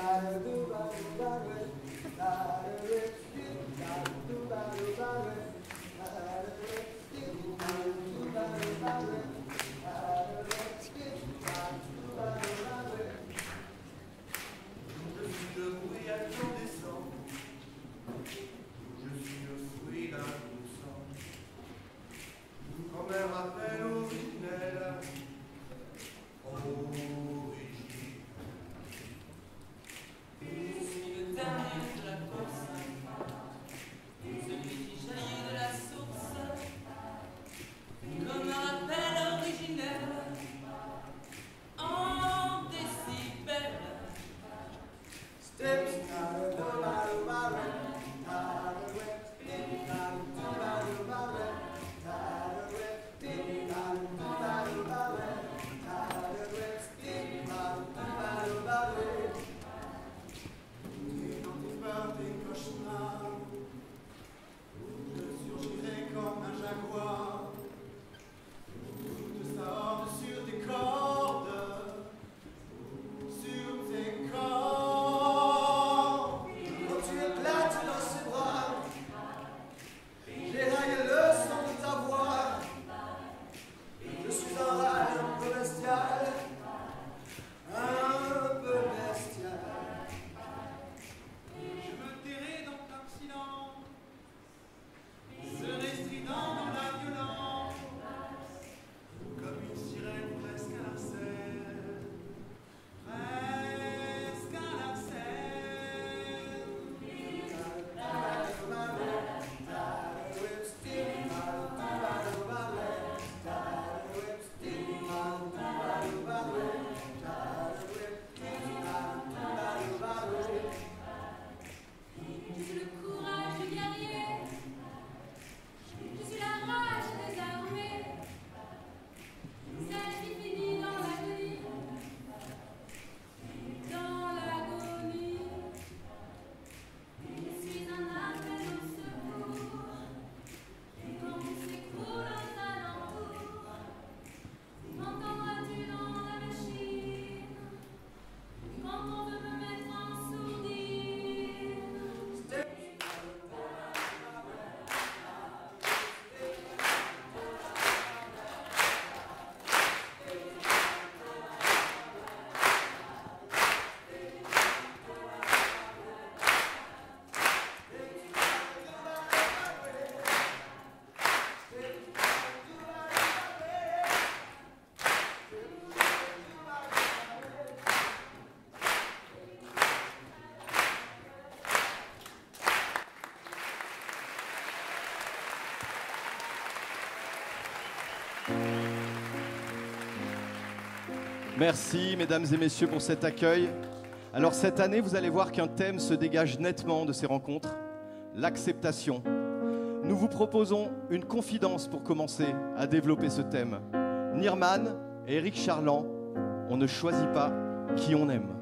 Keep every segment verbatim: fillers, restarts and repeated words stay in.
Merci, mesdames et messieurs, pour cet accueil. Alors, cette année, vous allez voir qu'un thème se dégage nettement de ces rencontres, l'acceptation. Nous vous proposons une confidence pour commencer à développer ce thème. Nirman et Éric Charland, on ne choisit pas qui on aime.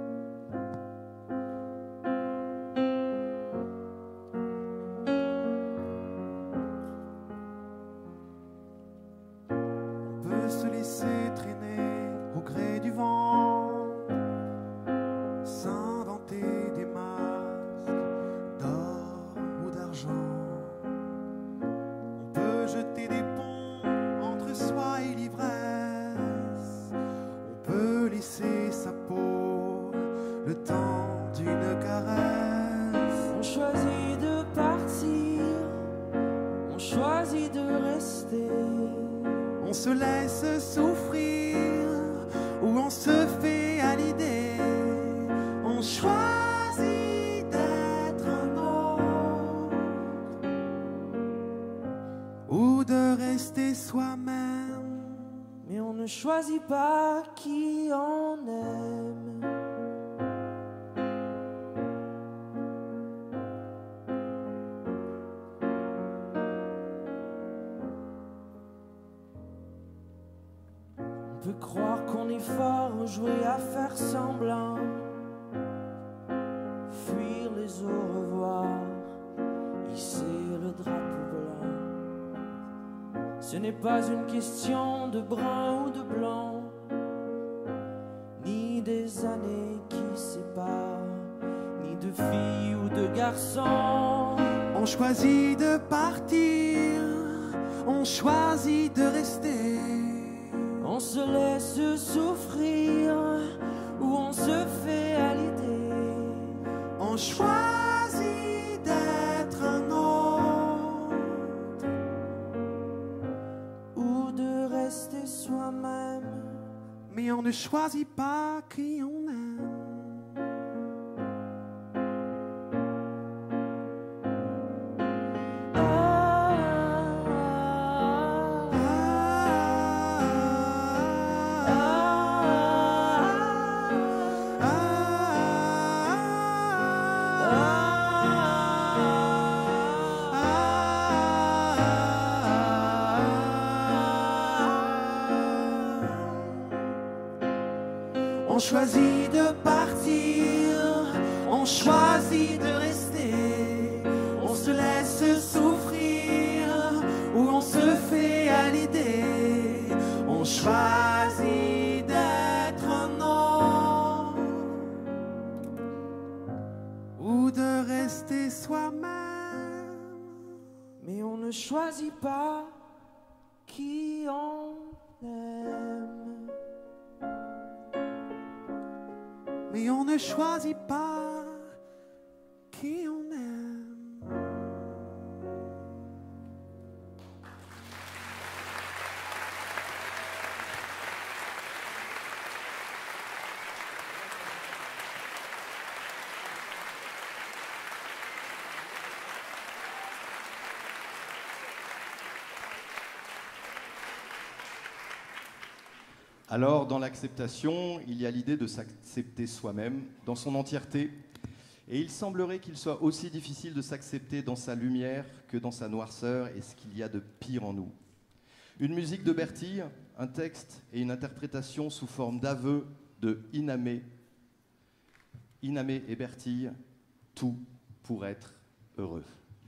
Pas qui on aime. On peut croire qu'on est fort, jouer à faire semblant, fuir les au revoir, hisser le drapeau blanc. Ce n'est pas une question de brun ou de blanc, ni des années qui séparent. de filles ou de garçons. On choisit de partir, on choisit de rester. On se laisse souffrir ou on se fait à l'idée. On choisit d'être un autre ou de rester soi-même. Mais on ne choisit pas qui on aime. On choisit de partir, on choisit de rester. On se laisse souffrir ou on se fait à l'idée. On choisit d'être un autre ou de rester soi-même. Mais on ne choisit pas qui on aime. Mais on ne choisit pas qui on aime. Alors, dans l'acceptation, il y a l'idée de s'accepter soi-même dans son entièreté. Et il semblerait qu'il soit aussi difficile de s'accepter dans sa lumière que dans sa noirceur et ce qu'il y a de pire en nous. Une musique de Bertille, un texte et une interprétation sous forme d'aveu de Inamé. Inamé et Bertille, tout pour être heureux.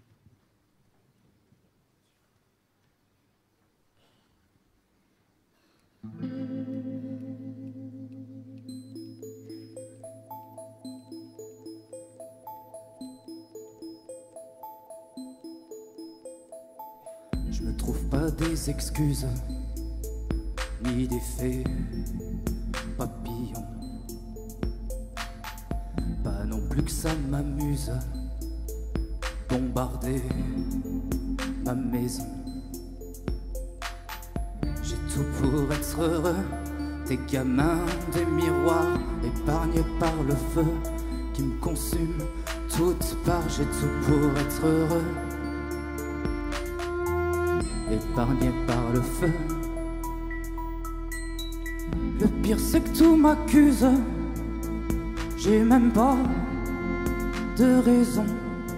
Je ne trouve pas des excuses, ni des faits papillons. Pas non plus que ça m'amuse, bombarder ma maison. J'ai tout pour être heureux, des gamins, des miroirs, épargnés par le feu qui me consume toute part. J'ai tout pour être heureux, épargné par le feu. Le pire c'est que tout m'accuse, j'ai même pas de raison.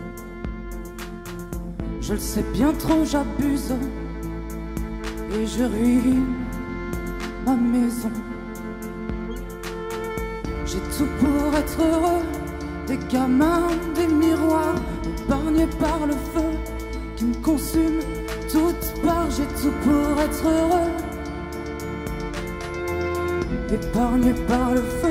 Je le sais bien trop, j'abuse et je ruine ma maison. J'ai tout pour être heureux, des gamins, des miroirs, épargnés par le feu qui me consume toute part. J'ai tout pour être heureux, épargné par le feu.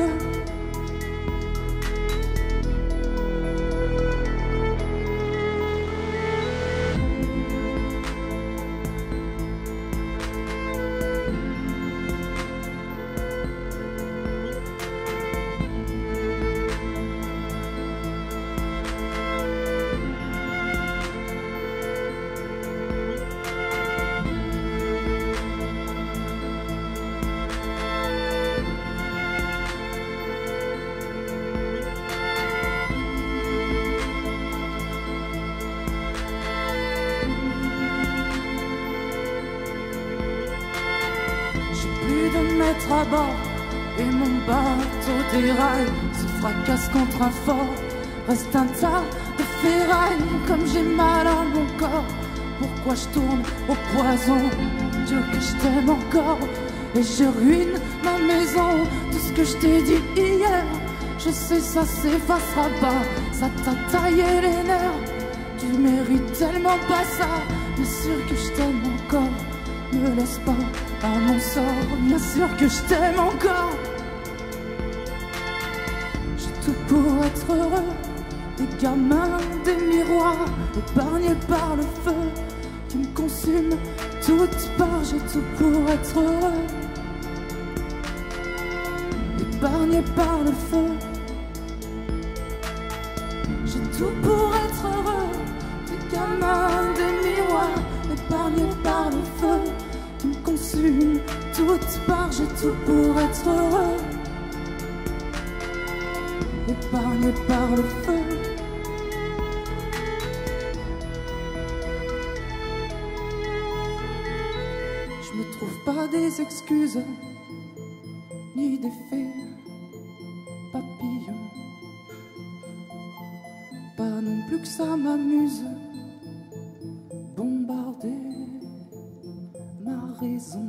À bord et mon bateau déraille, se fracasse contre un fort, reste un tas de ferraille. Comme j'ai mal à mon corps, pourquoi je tourne au poison? Dieu que je t'aime encore et je ruine ma maison. Tout ce que je t'ai dit hier, je sais ça s'effacera pas, ça t'a taillé les nerfs. Tu mérites tellement pas ça, bien sûr que je t'aime encore, me laisse pas à mon sort, bien sûr que je t'aime encore. J'ai tout pour être heureux, gamin des miroirs, épargné par le feu qui me consume toute part. J'ai tout pour être heureux, épargné par le feu. J'ai tout pour être heureux, des gamins des miroirs, épargné par le feu qui me consume toute part. J'ai tout pour être heureux, épargné par le feu. Je me trouve pas des excuses ni des faits papillons, pas non plus que ça m'amuse bombarder ma raison.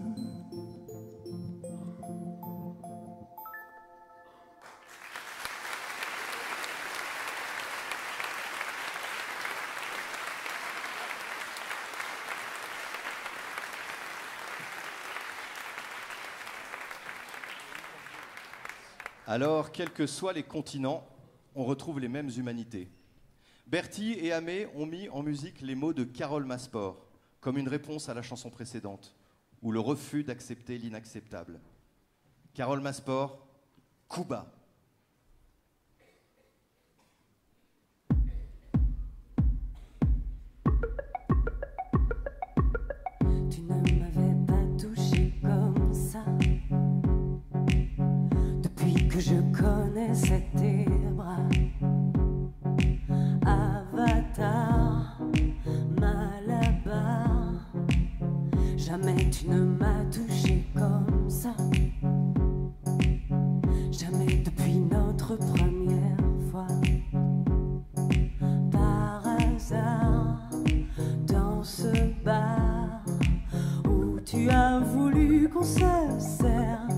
Alors, quels que soient les continents, on retrouve les mêmes humanités. Bertie et Aimé ont mis en musique les mots de Carole Masport, comme une réponse à la chanson précédente, ou le refus d'accepter l'inacceptable. Carole Masport, Cuba. Tu ne m'avais pas touché comme ça. Depuis que je connaissais tes bras, Avatar, Malabar, jamais tu ne m'as touché comme ça. Jamais depuis notre première fois. Par hasard, dans ce bar où tu as voulu qu'on se serre,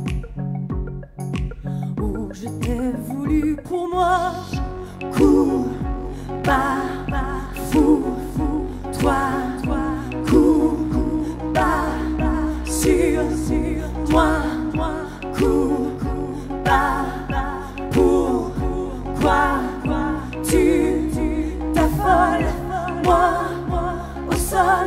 où je t'ai voulu pour moi. Coup, bas, fou, fou, toi, toi, coup, bas, sur, sur, moi, moi, coup, bas, pourquoi tu t'affoles, moi, moi, au sol.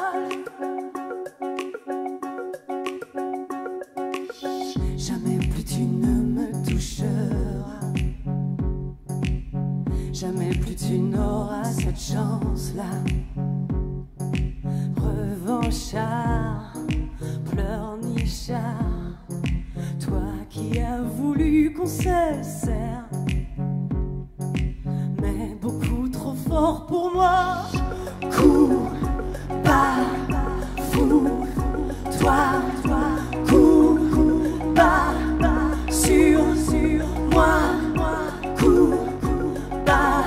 Jamais plus tu ne me toucheras, jamais plus tu n'auras cette chance-là. Revanchard, pleurnichard, toi qui as voulu qu'on se serre, mais beaucoup trop fort pour moi. Coup, bas, fou, toi, toi, coup, bas, sur, sur, moi, coup, bas,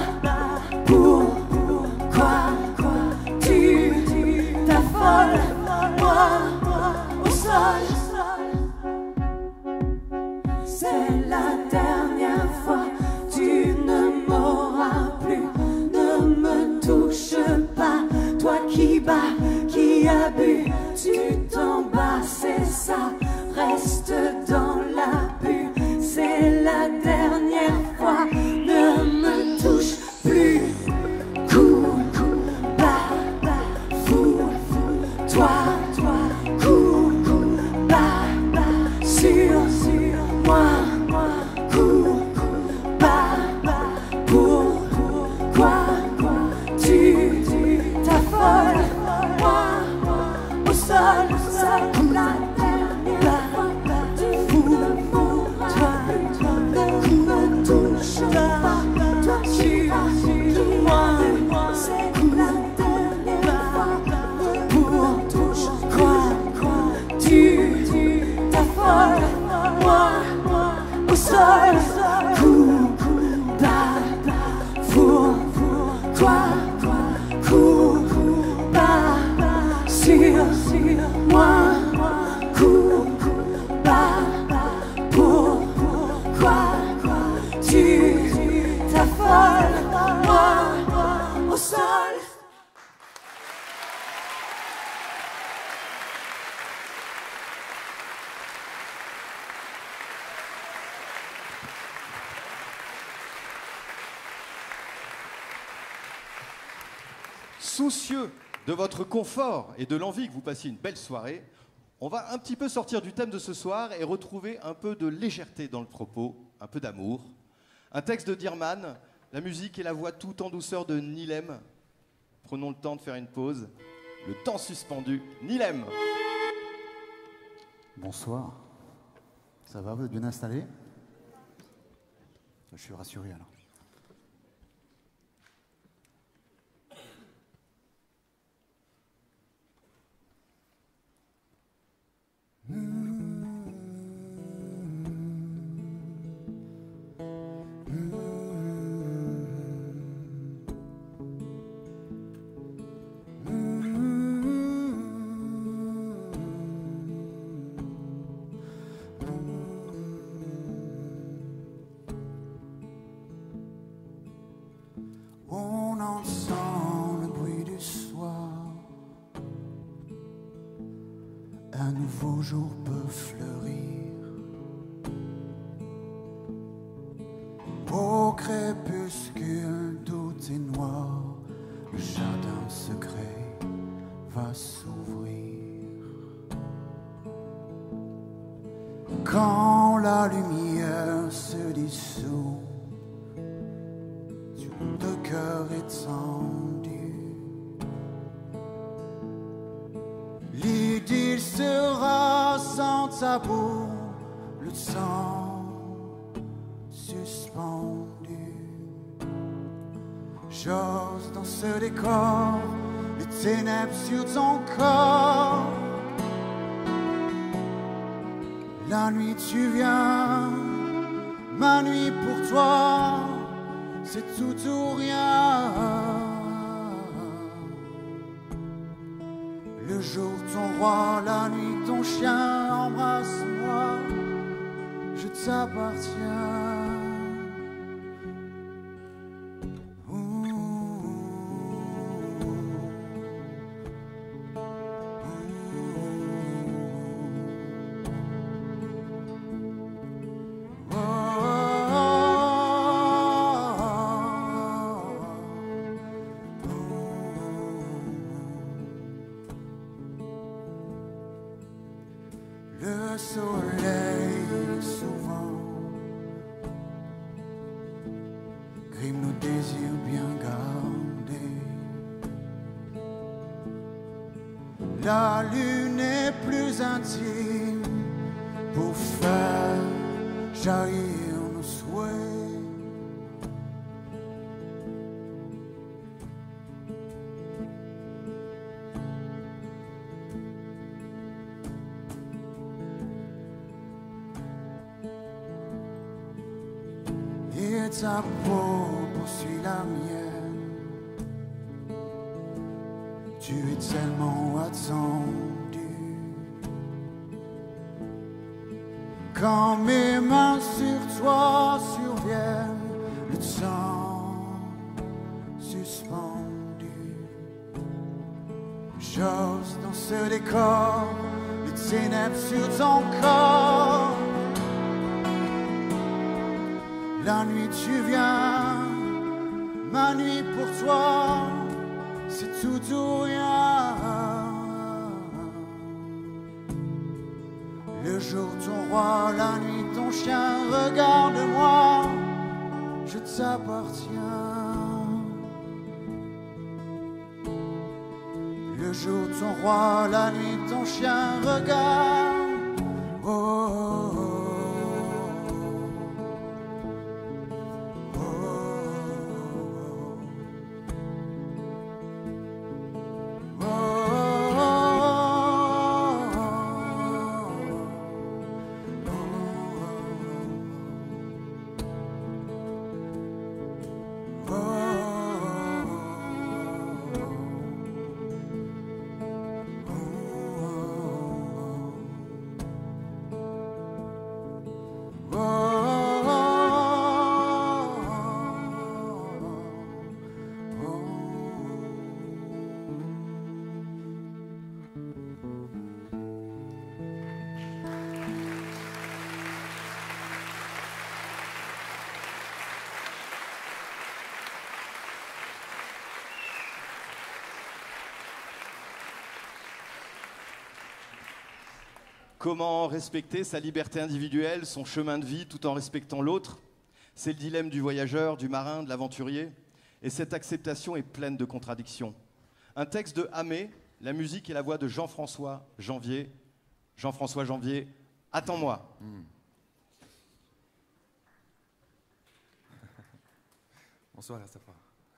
pourquoi tu t'affoles, moi, au sol. C'est la dernière fois, tu ne m'auras plus. Ne me touche pas, toi qui bats, qui as bu, tu t'en bats, c'est ça, reste dans la bulle. C'est la dernière fois, ne me touche plus. Coup, bas, fou, toi, toi, coup, bas, sur, sur, moi, coup, bas, pourquoi tu t'affoles, moi, au sol, sol, la dernière fois, fou, toi, ne me touche pas, toi, tu, moi, c'est la dernière fois, pourquoi tu t'affoles, moi, au sol, coup, bas, fou, toi, coup, bas, sur, sur, moi, coup, bas, pourquoi tu t'affoles, moi, au sol. soucieux de votre confort et de l'envie que vous passiez une belle soirée, on va un petit peu sortir du thème de ce soir et retrouver un peu de légèreté dans le propos, un peu d'amour. Un texte de Dirman, la musique et la voix tout en douceur de Nilem. Prenons le temps de faire une pause. Le temps suspendu, Nilem. Bonsoir. Ça va, vous êtes bien installés? Je suis rassuré alors. On entend le bruit du soir. Un nouveau jour peut fleurir. Au crépuscule, tout est noir. Le jardin secret va s'ouvrir. Quand la lumière se dissout, de cœur étendu, l'idylle sera sans tabou, le temps suspendu. J'ose dans ce décor, les ténèbres sur ton corps. La nuit tu viens, ma nuit pour toi. C'est tout ou rien. Le jour ton roi, la nuit ton chien. Embrasse-moi, je t'appartiens. Le soleil souvent grime nos désirs bien gardés. La lune est plus intime pour faire jaillir nos souhaits. Et ta peau poursuit la mienne. Tu es tellement attendu. Quand mes mains sur toi surviennent, le temps suspendu. J'ose dans ce décor, les ténèbres sur ton corps. La nuit tu viens, ma nuit pour toi, c'est tout ou rien. Le jour ton roi, la nuit ton chien, regarde-moi, je t'appartiens. Le jour ton roi, la nuit ton chien, regarde. Oh, oh, oh. Comment respecter sa liberté individuelle, son chemin de vie, tout en respectant l'autre? C'est le dilemme du voyageur, du marin, de l'aventurier. Et cette acceptation est pleine de contradictions. Un texte de Hamé, la musique et la voix de Jean-François Janvier. Jean-François Janvier, attends-moi. Mmh. Bonsoir, Rastafari.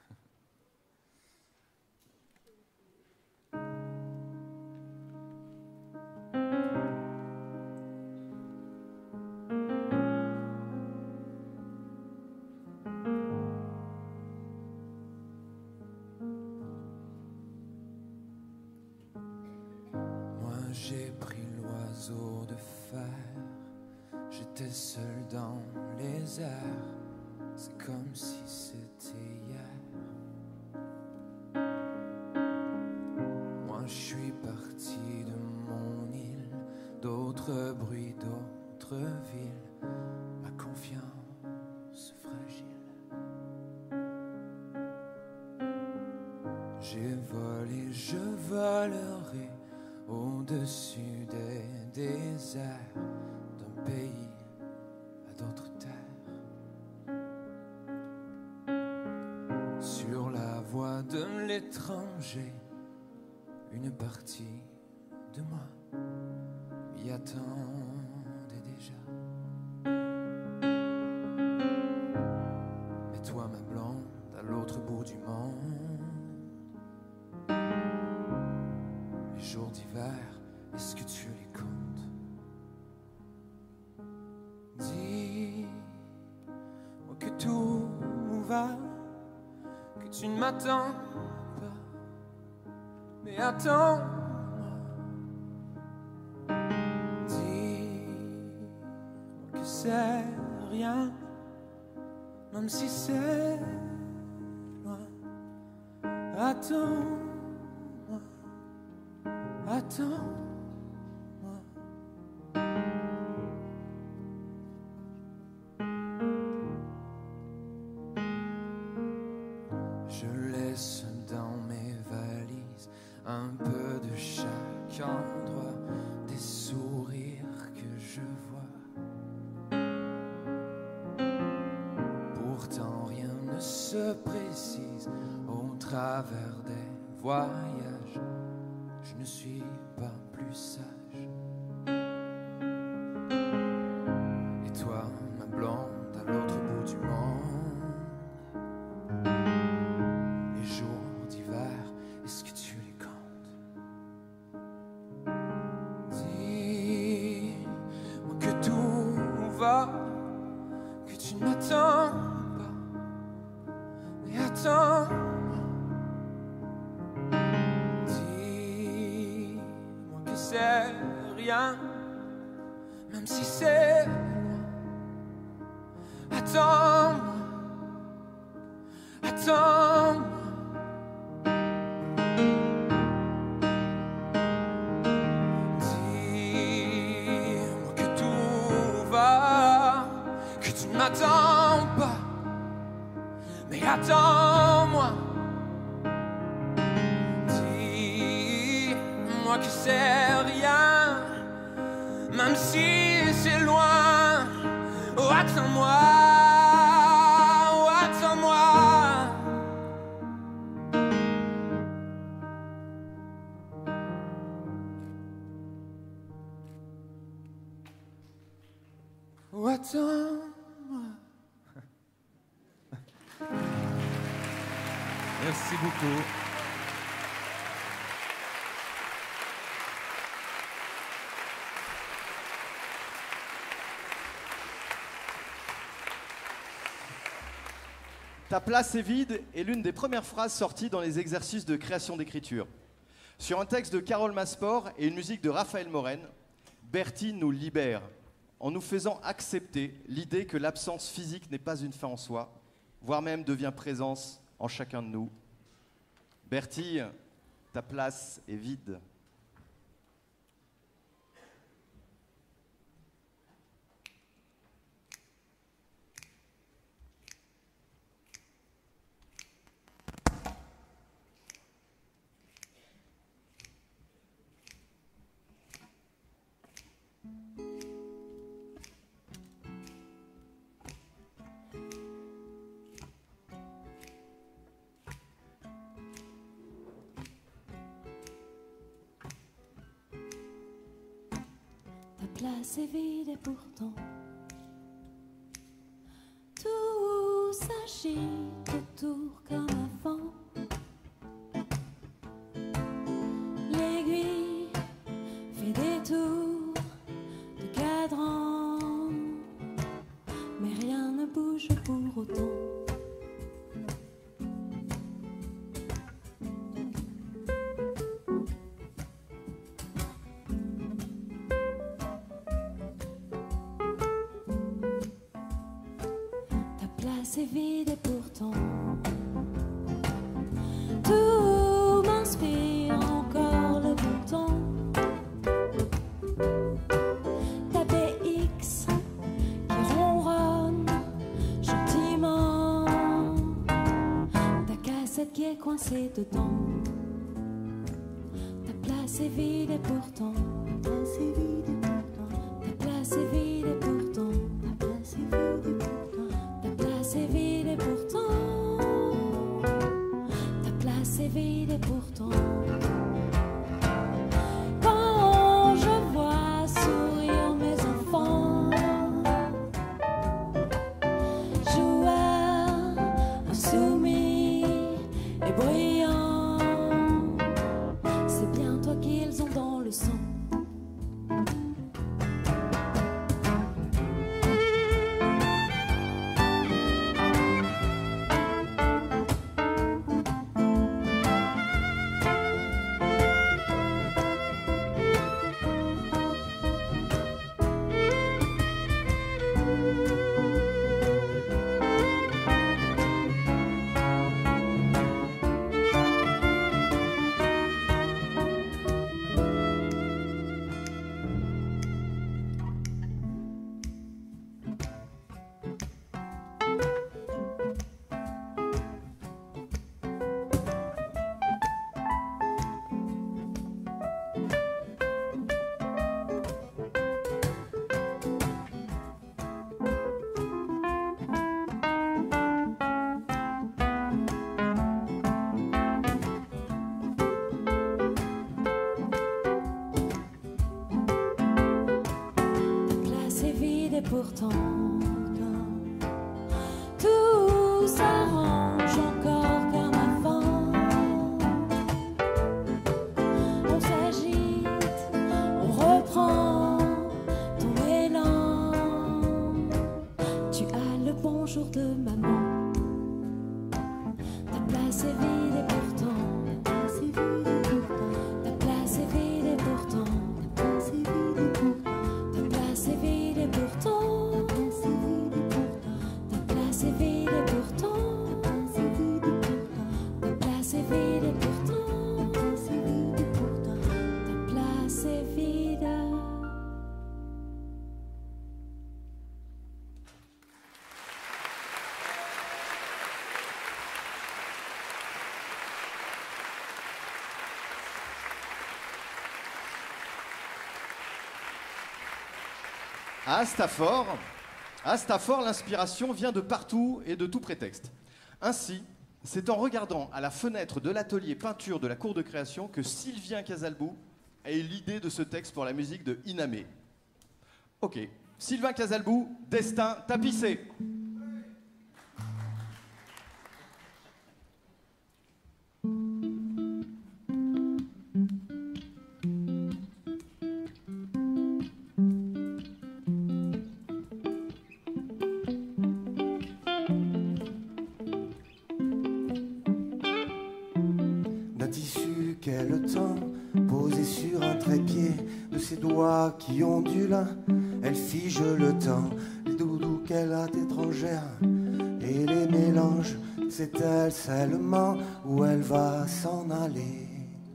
J'ai pris l'oiseau de fer, j'étais seul dans les airs, c'est comme si c'était hier. Moi je suis parti de mon île, d'autres bruits, d'autres villes, ma confiance fragile. J'ai volé, je volerai au-dessus des déserts, d'un pays à d'autres terres. Sur la voie de l'étranger, une partie de moi m'y attendait déjà. Mais toi, ma blonde, à l'autre bout du monde, les jours d'hiver, est-ce que tu les comptes? Dis-moi que tout va, que tu ne m'attends pas, mais attends-moi. Dis-moi que c'est rien, même si c'est loin. Attends-moi, attends. Je laisse dans mes valises un peu de chaque endroit, des sourires que je vois. Pourtant rien ne se précise au travers des voyages. Je ne suis pas plus sage. Et toi, ma blonde, à l'autre bout du monde, les jours d'hiver, est-ce que tu les comptes? Dis-moi que tout va, que tu ne m'attends pas, mais attends. Dis-moi que c'est rien, même si c'est loin. Attends-moi, attends-moi. Dis-moi que tout va, que tu ne m'attends pas, mais attends-moi. Dis-moi que c'est rien, même si c'est loin. Oh, attends-moi, oh, attends-moi. Oh, attends-moi. Merci beaucoup. Ta place est vide est l'une des premières phrases sorties dans les exercices de création d'écriture. Sur un texte de Carole Masport et une musique de Raphaël Morène, Berti nous libère en nous faisant accepter l'idée que l'absence physique n'est pas une fin en soi, voire même devient présence en chacun de nous. Berti, ta place est vide. place est vide et pourtant tout s'agite autour comme avant. L'aiguille fait des tours de cadran, mais rien ne bouge pour autant. C'est vide et pourtant tout m'inspire encore le bon temps. Ta B X qui ronronne gentiment, ta cassette qui est coincée dedans. Ta place est vide et pourtant ta place est vide et pourtant ta place est vide et pourtant ta place est vide et pourtant ta place est vide et pourtant ta place est vide et pourtant quand je vois sourire mes enfants, joueurs insoumis et bruyants, c'est bien toi qu'ils ont dans le sang. Pourtant, tout s'arrange encore comme avant. On s'agite, on reprend ton élan. Tu as le bonjour de maman. Ta place est vide et pourtant ta place est vide et pourtant ta place est vide et pourtant ta place est vide et pourtant ta place est vide et pourtant ta place est vide et pourtant ta place est vide et pourtant ta place est vide et pourtant ta place est vide. À Stafford, à Stafford, l'inspiration vient de partout et de tout prétexte. Ainsi, c'est en regardant à la fenêtre de l'atelier peinture de la cour de création que Sylvain Casalbou a eu l'idée de ce texte pour la musique de Inamé. Ok, Sylvain Casalbou, Destin tapissé. Quel temps posé sur un trépied de ses doigts qui ondulent, elle fige le temps, les doudous qu'elle a étrangères et les mélanges, c'est elle seulement où elle va s'en aller.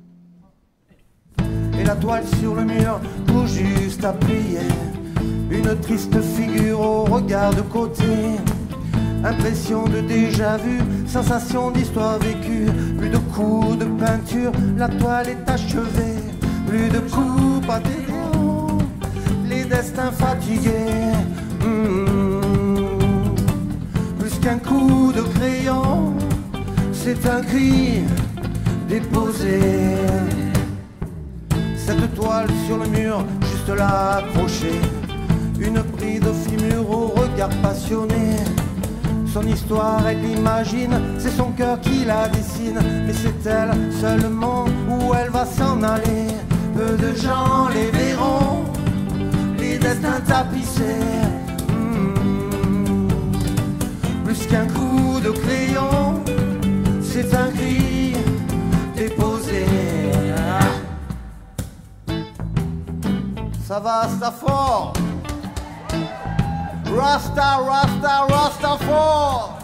Et la toile sur le mur, tout juste appuyée, une triste figure au regard de côté. Impression de déjà-vu, sensation d'histoire vécue. Plus de coups de peinture, la toile est achevée. Plus de coups, pas d'éléments, les destins fatigués. Mmh. Plus qu'un coup de crayon, c'est un cri déposé. Cette toile sur le mur, juste te l'a accroché. Une prise de fumure au regard passionné. Son histoire, elle l'imagine, c'est son cœur qui la dessine. Mais c'est elle seulement où elle va s'en aller. Peu de gens les verront, les destins tapissés. Mmh. Plus qu'un coup de crayon, c'est un cri déposé. Ça va, ça fort. Rasta, Rasta, Rasta fort.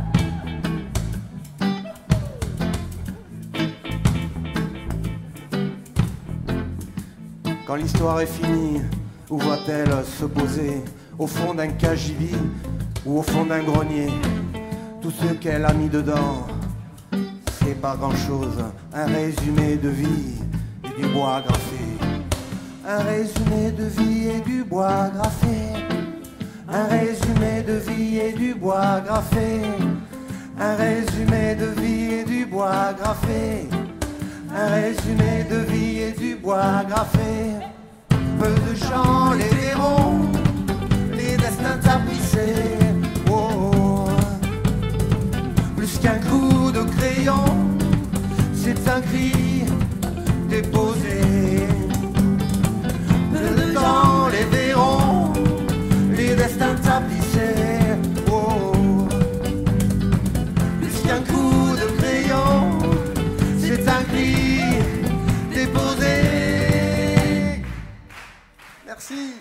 Quand l'histoire est finie, où va-t-elle se poser? Au fond d'un cagibi ou au fond d'un grenier? Tout ce qu'elle a mis dedans, c'est pas grand-chose. Un résumé de vie et du bois graffé. Un résumé de vie et du bois graffé. Un résumé de vie et du bois graffé. Un résumé de vie et du bois graffé. Un résumé de vie et du bois graffé. Peu de gens les verront, les destins tapissés. Oh, plus qu'un coup de crayon, c'est un cri déposé. Peu de gens les verront, les destins tapissés. Oh, plus qu'un coup de crayon, c'est un cri déposé. Merci.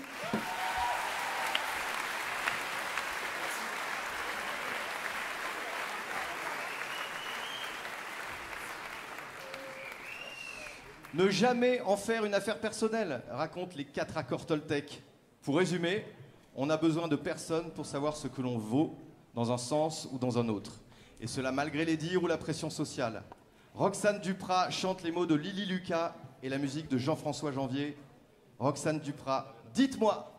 Ne jamais en faire une affaire personnelle, racontent les quatre accords Toltec. Pour résumer, on a besoin de personne pour savoir ce que l'on vaut dans un sens ou dans un autre. Et cela malgré les dires ou la pression sociale. Roxane Duprat chante les mots de Lily Lucas et la musique de Jean-François Janvier. Roxane Duprat, dites-moi.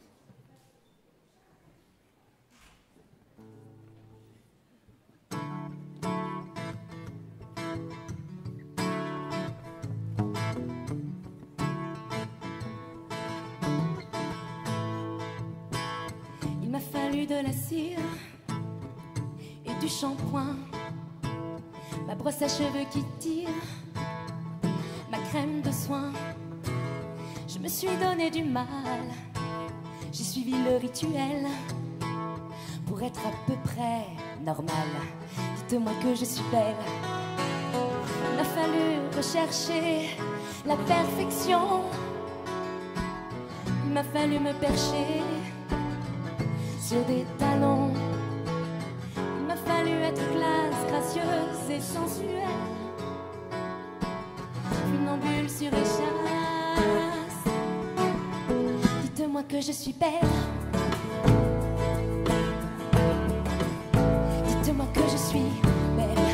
Il m'a fallu de la cire et du shampoing, ma brosse à cheveux qui tire, ma crème de soin. Je me suis donné du mal, j'ai suivi le rituel pour être à peu près normale. Dites-moi que je suis belle. Il m'a fallu rechercher la perfection, il m'a fallu me percher sur des talons. Il m'a fallu être classe, gracieuse et sensuelle, funambule sur échasse. Dites-moi que je suis belle. Dites-moi que je suis belle.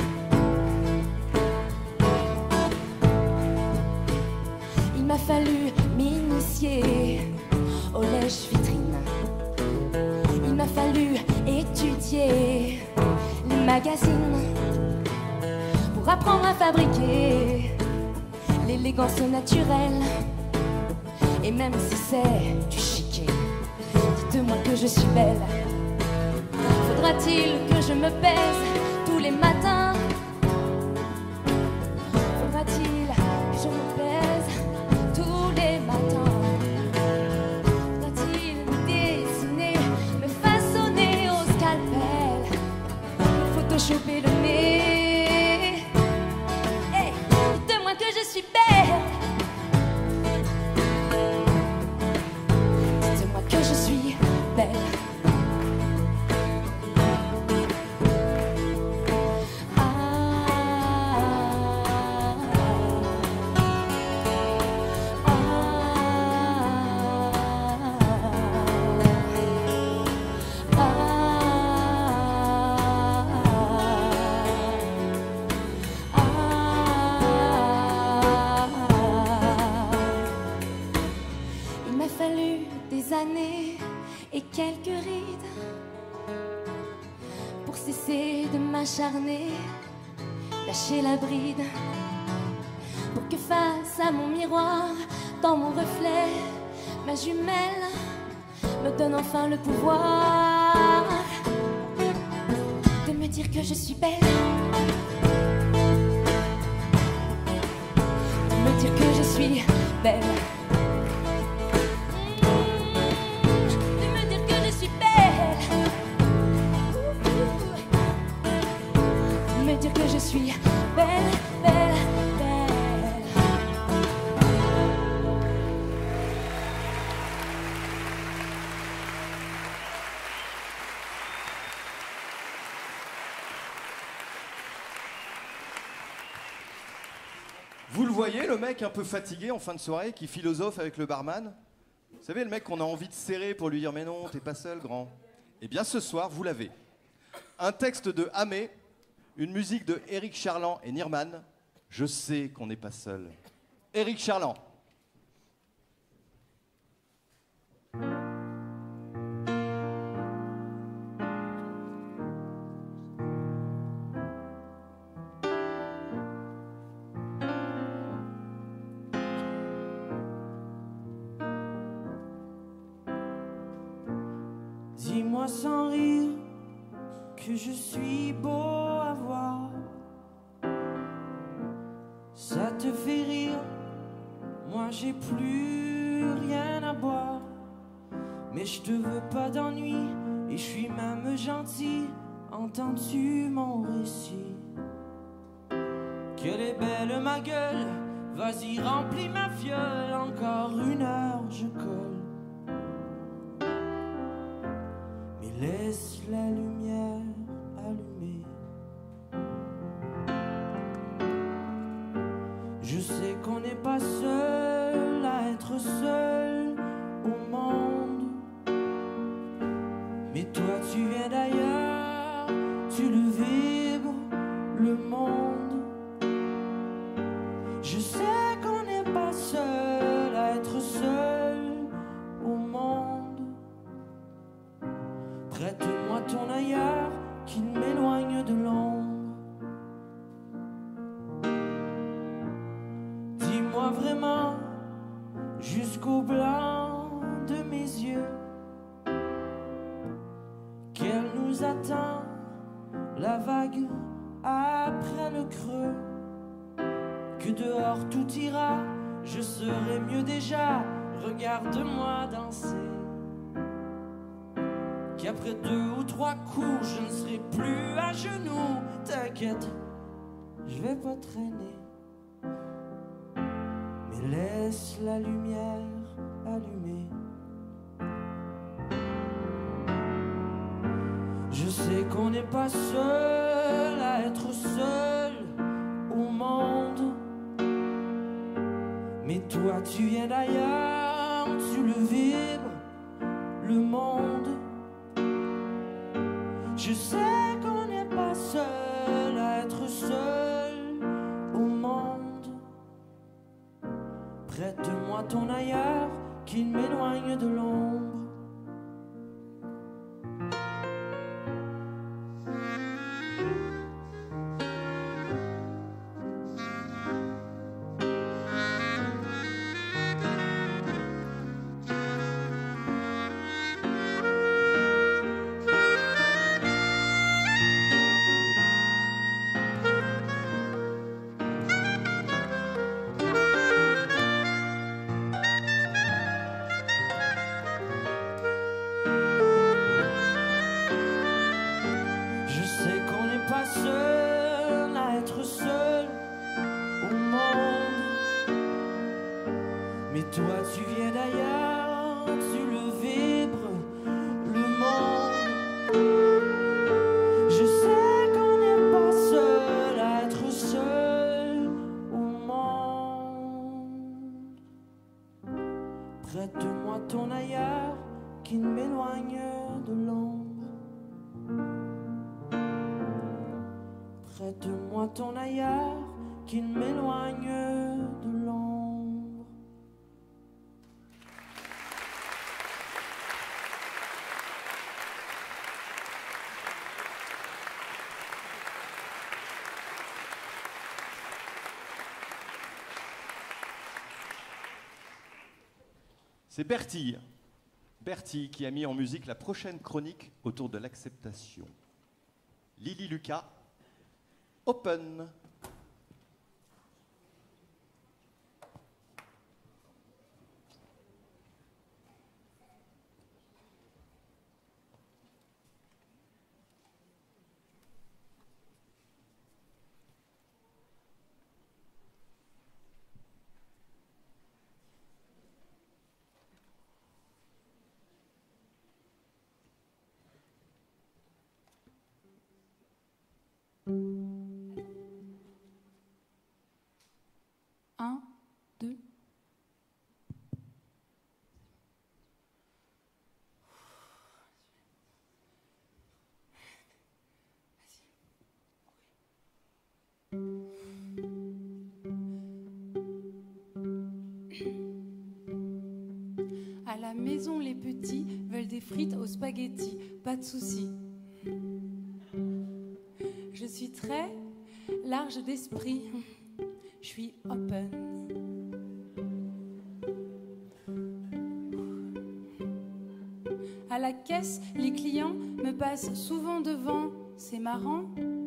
Il m'a fallu m'initier au lèche-vitrine. Il m'a fallu étudier les magazines pour apprendre à fabriquer l'élégance naturelle. Et même si c'est du chiquet, dites-moi que je suis belle. Faudra-t-il que je me pèse tous les matins? Faudra-t-il que je me pèse tous les matins? Choper le nez. Hey, dites-moi que je suis belle. Dites-moi que je suis belle. Et quelques rides pour cesser de m'acharner, lâcher la bride, pour que face à mon miroir, dans mon reflet, ma jumelle, me donne enfin le pouvoir de me dire que je suis belle, de me dire que je suis belle, de me dire que je suis belle, de me dire que je suis belle, belle, belle. Vous le voyez, le mec un peu fatigué en fin de soirée, qui philosophe avec le barman? Vous savez, le mec qu'on a envie de serrer pour lui dire « Mais non, t'es pas seul, grand ». Eh bien, ce soir, vous l'avez. Un texte de Hamé, une musique de Éric Charland et Nirman. Je sais qu'on n'est pas seul. Éric Charland. Dis-moi sans rire que je suis beau à voir. Ça te fait rire, moi j'ai plus rien à boire. Mais je te veux pas d'ennui et je suis même gentil. Entends-tu mon récit? Qu'elle est belle ma gueule, vas-y remplis ma fiole. Encore une heure je colle. Laisse la lumière allumée. Je sais qu'on n'est pas seul à être seul au monde. Mais toi tu viens d'ailleurs, tu le vibres, le monde. Je sais qu'on n'est pas seul à être seul au monde. Prête-moi ton ailleurs qui m'éloigne de l'ombre. Dis-moi vraiment jusqu'au blanc de mes yeux qu'elle nous attend, la vague après le creux. Que dehors tout ira, je serai mieux déjà. Regarde-moi danser. Qu'après deux ou trois coups, je ne serai plus à genoux. T'inquiète, je vais pas traîner. Mais laisse la lumière allumée. Je sais qu'on n'est pas seul à être seul au monde. Mais toi tu viens d'ailleurs, tu le vibres, le monde. Je sais qu'on n'est pas seul à être seul au monde. Prête-moi ton ailleurs qui m'éloigne de l'ombre. Seul à être seul au monde. Mais toi tu viens d'ailleurs, tu le vibres, le monde. Je sais qu'on n'est pas seul à être seul au monde. Prête-moi ton ailleurs qui m'éloigne de l'ombre. Prête-moi ton ailleurs qui m'éloigne de l'ombre. C'est Bertille. Bertille qui a mis en musique la prochaine chronique autour de l'acceptation. Lily Lucas, Open. Un, deux. À la maison, les petits veulent des frites aux spaghettis, pas de souci. Je suis très large d'esprit, je suis open. À la caisse, les clients me passent souvent devant, c'est marrant.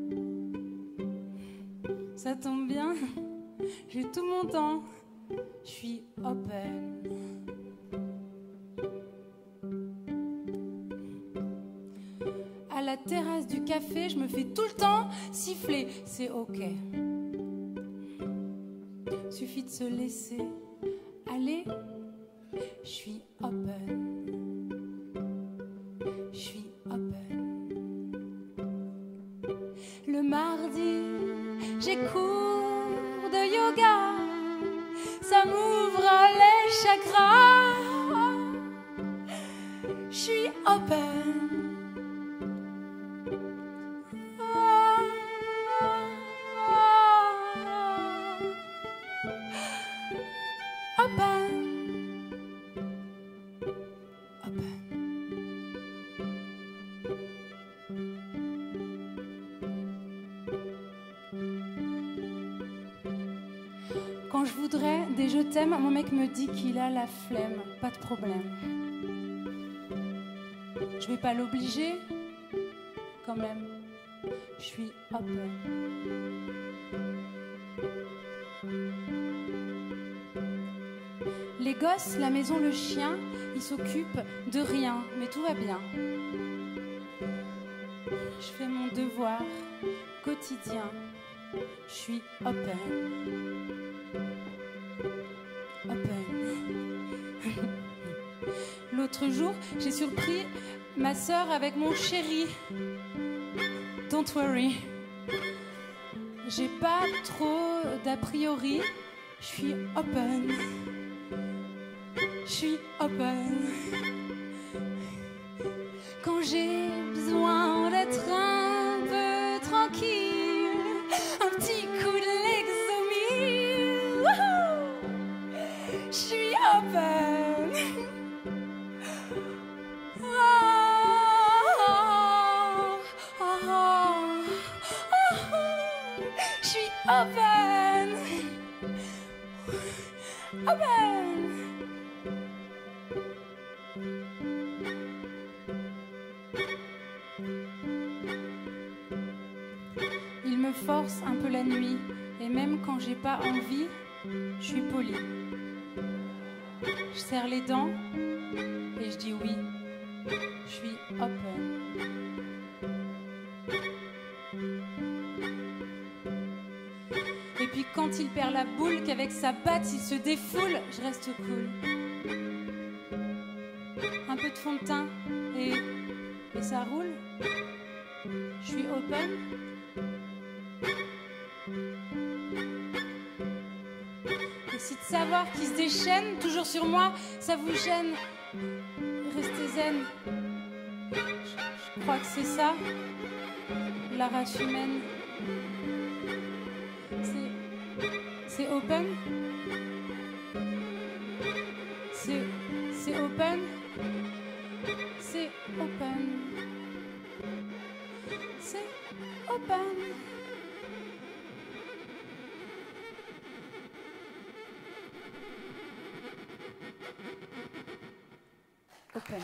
Ça tombe bien, j'ai tout mon temps, je suis open. À la terrasse du café, je me fais tout le temps siffler, c'est ok. Suffit de se laisser aller, je suis open. Je suis open. Le mardi, j'ai cours de yoga, ça m'ouvre les chakras. Je suis open. Quand je voudrais des je t'aime, mon mec me dit qu'il a la flemme, pas de problème. Je vais pas l'obliger, quand même. Je suis open. Les gosses, la maison, le chien, ils s'occupent de rien, mais tout va bien. Je fais mon devoir quotidien. Je suis open. Open. L'autre jour, j'ai surpris ma sœur avec mon chéri. Don't worry. J'ai pas trop d'a priori. Je suis open. Je suis open. Quand j'ai besoin d'être un peu tranquille, un petit coup de Lexomil, je suis open. Oh, oh, oh, oh, je suis open. Open. Il me force un peu la nuit, et même quand j'ai pas envie, je suis polie. Je serre les dents et je dis oui. Je suis open. Et puis quand il perd la boule, qu'avec sa batte il se défoule, je reste cool. Un peu de fond de teint et, et ça roule. Je suis open. Et si de savoir qui se déchaîne toujours sur moi, ça vous gêne, restez zen. Je crois que c'est ça, la race humaine. C'est, c'est open. C'est, c'est open. C'est open. C'est open. happen.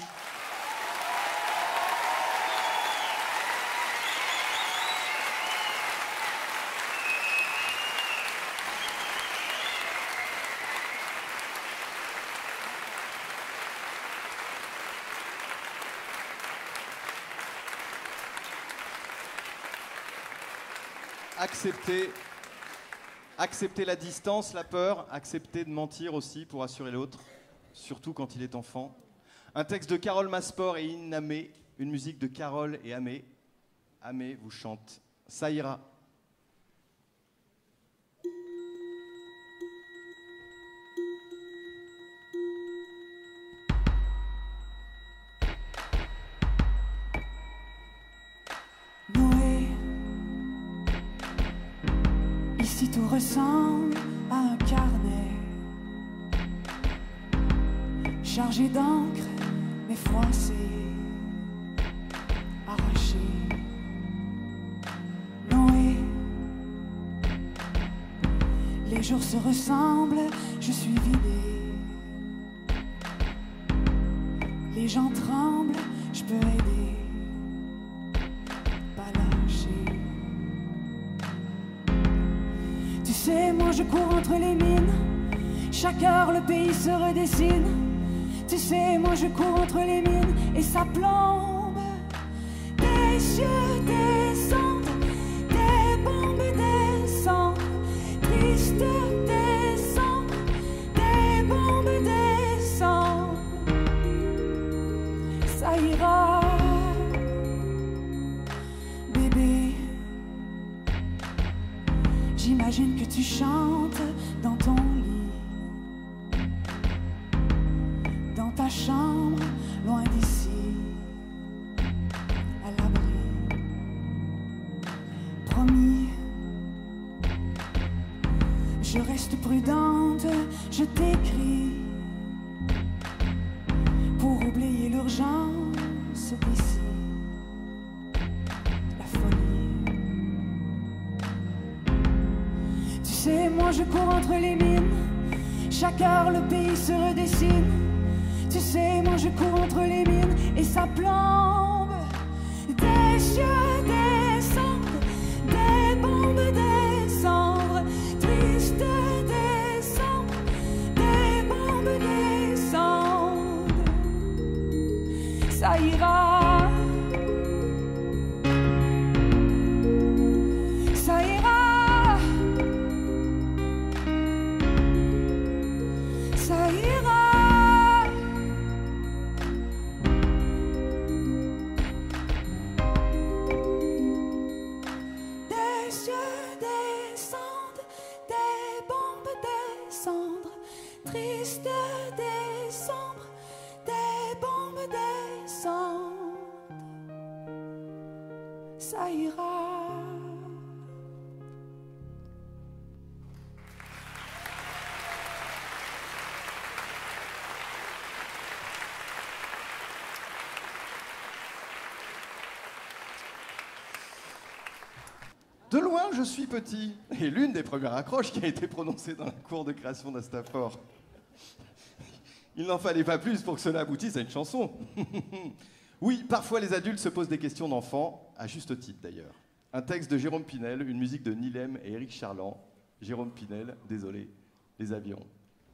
Accepter, accepter la distance, la peur, accepter de mentir aussi pour assurer l'autre, surtout quand il est enfant. Un texte de Carole Masport et Inna May, une musique de Carole et Amé. Amé vous chante « Ça ira ». Ici tout ressemble à un carnet chargé d'encre, mais froissé, arraché. Noé, les jours se ressemblent, je suis vidé. Les gens tremblent, je peux aider, pas lâcher. Tu sais, moi je cours entre les mines, chaque heure le pays se redessine. Tu sais, moi je cours entre les mines et ça plombe. Des cieux descendent, des bombes descendent, tristes descendent, des bombes descendent. Ça ira, bébé. J'imagine que tu chantes dans ton lit, dans ta chambre, loin d'ici, à l'abri. Promis, je reste prudente, je t'écris pour oublier l'urgence d'ici, la folie. Tu sais, moi je cours entre les mines, chaque heure le pays se redessine. Tu sais, moi je cours entre les mines et ça plombe. Des cieux descendent, des bombes descendent, tristes descendent, des bombes descendent. Ça ira, ça ira, ça ira. Triste décembre, des bombes descendent, ça ira. De loin, je suis petit. Et l'une des premières accroches qui a été prononcée dans la cour de création d'Astafor. Il n'en fallait pas plus pour que cela aboutisse à une chanson. Oui, parfois les adultes se posent des questions d'enfants, à juste titre d'ailleurs. Un texte de Jérôme Pinel, une musique de Nilem et Éric Charland. Jérôme Pinel, désolé, les avions.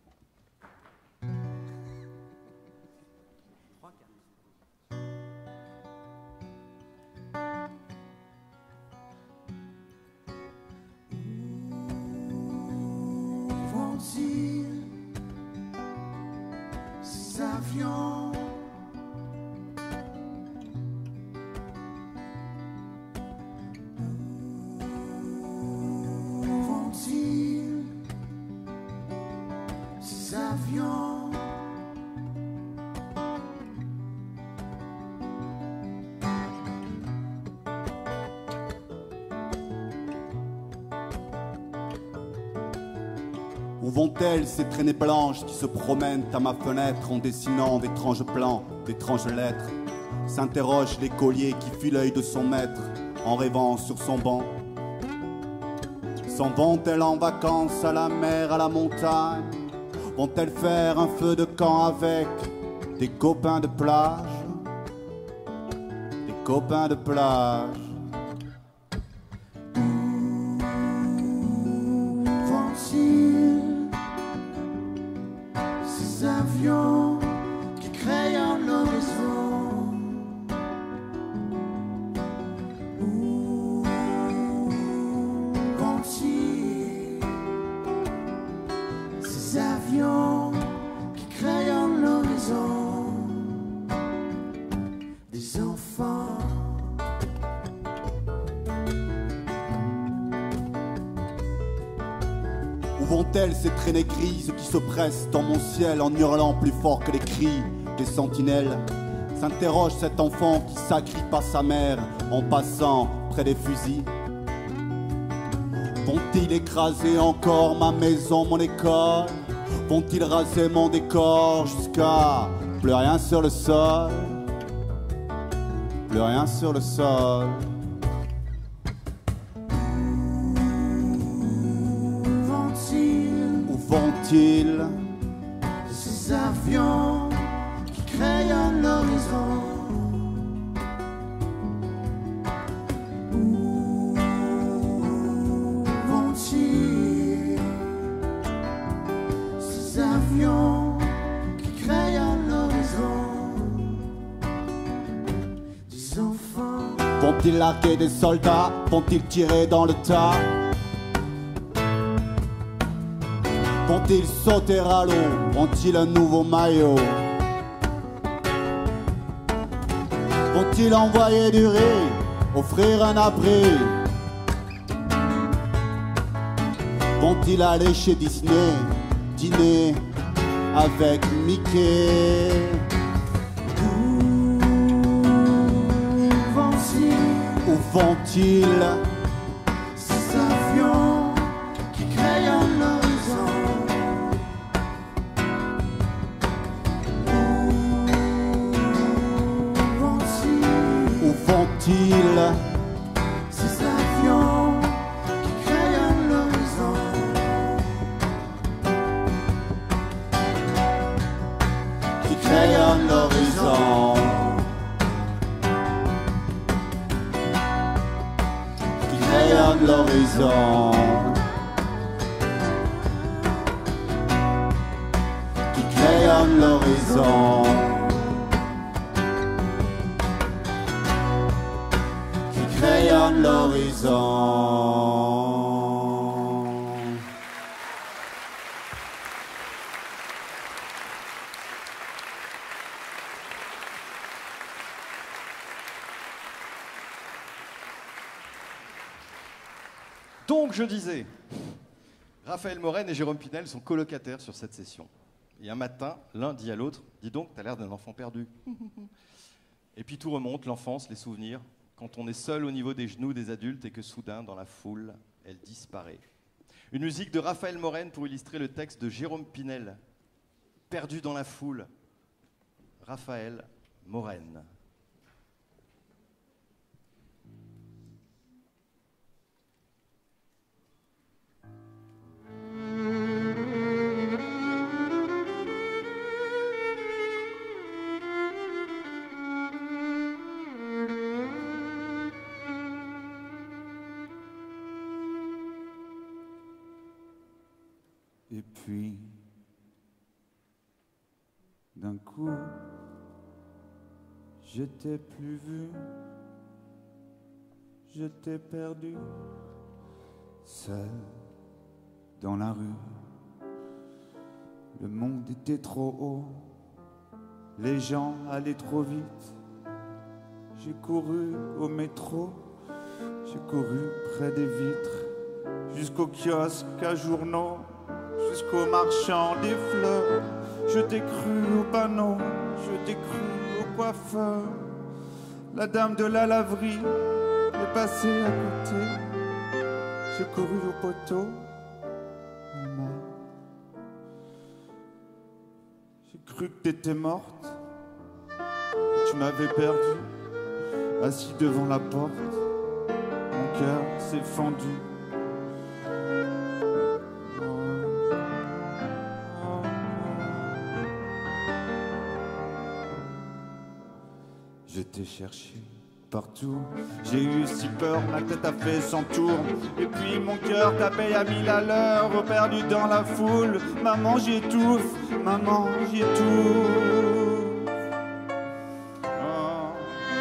Ces avions où vont-ils, ces avions? Où vont-elles ces traînées blanches qui se promènent à ma fenêtre en dessinant d'étranges plans, d'étranges lettres? S'interroge l'écolier qui fuit l'œil de son maître en rêvant sur son banc. S'en vont-elles en vacances à la mer, à la montagne? Vont-elles faire un feu de camp avec des copains de plage, des copains de plage. Vont-ils ces avions qui crayonnent l'horizon? Où vont-ils ces avions qui crayonnent l'horizon? Des enfants. Où vont-elles ces traînées grises qui se pressent dans mon ciel en hurlant plus fort que les cris des sentinelles? S'interroge cet enfant qui s'agrippe à sa mère en passant près des fusils. Vont-ils écraser encore ma maison, mon école? Vont-ils raser mon décor jusqu'à plus rien sur le sol? Plus rien sur le sol. Où vont-ils Ces avions qui crayonnent l'horizon? Où vont-ils ces avions qui crayonnent l'horizon? Des enfants. Vont-ils larguer des soldats? Vont-ils tirer dans le tas? Vont-ils sauter à l'eau? Ont-ils un nouveau maillot? Vont-ils envoyer du riz? Offrir un abri? Vont-ils aller chez Disney? Dîner avec Mickey? Où vont-ils Où vont-ils ces avions qui crayonnent l'horizon? Où vont-ils Où vont-ils ces avions qui crayonnent l'horizon? qui crayonnent l'horizon? Qui crayonnent l'horizon? Qui crayonnent l'horizon? Qui crayonnent l'horizon? Donc je disais, Raphaël Morène et Jérôme Pinel sont colocataires sur cette session. Et un matin, l'un dit à l'autre, dis donc, t'as l'air d'un enfant perdu. Et puis tout remonte, l'enfance, les souvenirs, quand on est seul au niveau des genoux des adultes et que soudain, dans la foule, elle disparaît. Une musique de Raphaël Morène pour illustrer le texte de Jérôme Pinel, perdu dans la foule. Raphaël Morène. Et puis, d'un coup, je t'ai plus vu, je t'ai perdu, seul dans la rue. Le monde était trop haut, les gens allaient trop vite. J'ai couru au métro, j'ai couru près des vitres, jusqu'au kiosque à journaux, jusqu'au marchand des fleurs. Je t'ai cru au panneau, je t'ai cru au coiffeur. La dame de la laverie est passée à côté. J'ai couru au poteau. Maman. J'ai cru que t'étais morte, que tu m'avais perdu, assis devant la porte. Mon cœur s'est fendu. t'ai cherché partout. J'ai eu si peur, ma tête a fait cent tours. Et puis mon cœur tapait à mille à l'heure, perdu dans la foule. Maman, j'étouffe, maman, j'étouffe. Oh.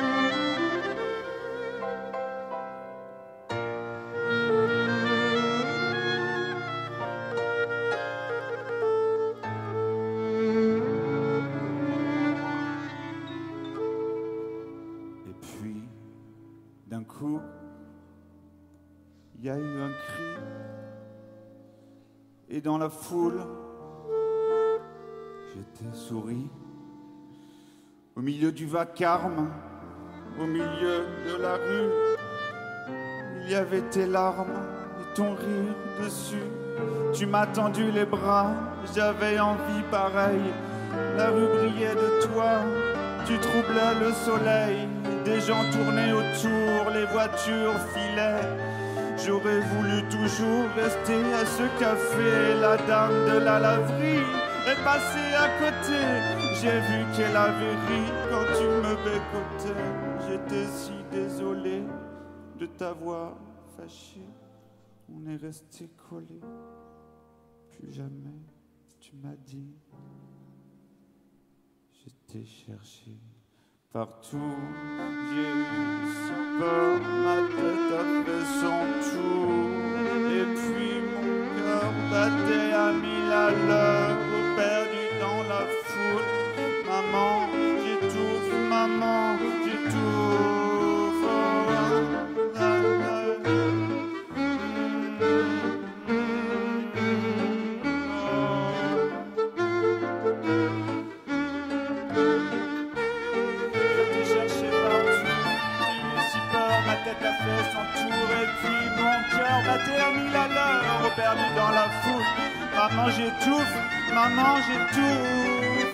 Et puis, d'un coup, il y a eu un cri. Et dans la foule, j'étais souri. Au milieu du vacarme, au milieu de la rue, il y avait tes larmes et ton rire dessus. Tu m'as tendu les bras, j'avais envie pareil. La rue brillait de toi, tu troublais le soleil. Des gens tournaient autour, les voitures filaient. J'aurais voulu toujours rester à ce café. La dame de la laverie est passée à côté. J'ai vu qu'elle avait ri quand tu me bécotais. J'étais si désolé de t'avoir fâché. On est resté collés. Plus jamais tu m'as dit. Je t'ai cherché partout, j'ai eu si peur, ma tête a fait son tour. Et puis mon cœur battait à mille à l'heure, perdu dans la foule. Maman, j'étouffe, maman, j'étouffe. Oh, ah, ah, ah. T'as fait son tour et puis mon cœur battait à mille à l'heure, perdu dans la foule. Maman, j'étouffe, maman, j'étouffe.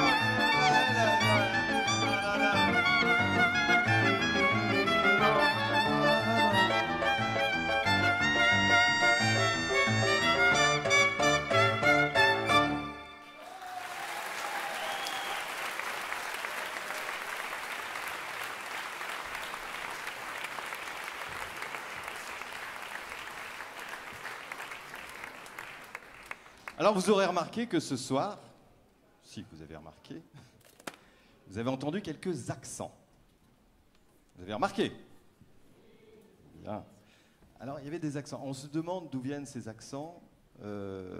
Alors vous aurez remarqué que ce soir, si vous avez remarqué, vous avez entendu quelques accents. Vous avez remarqué? Bien. Alors il y avait des accents. On se demande d'où viennent ces accents. Euh...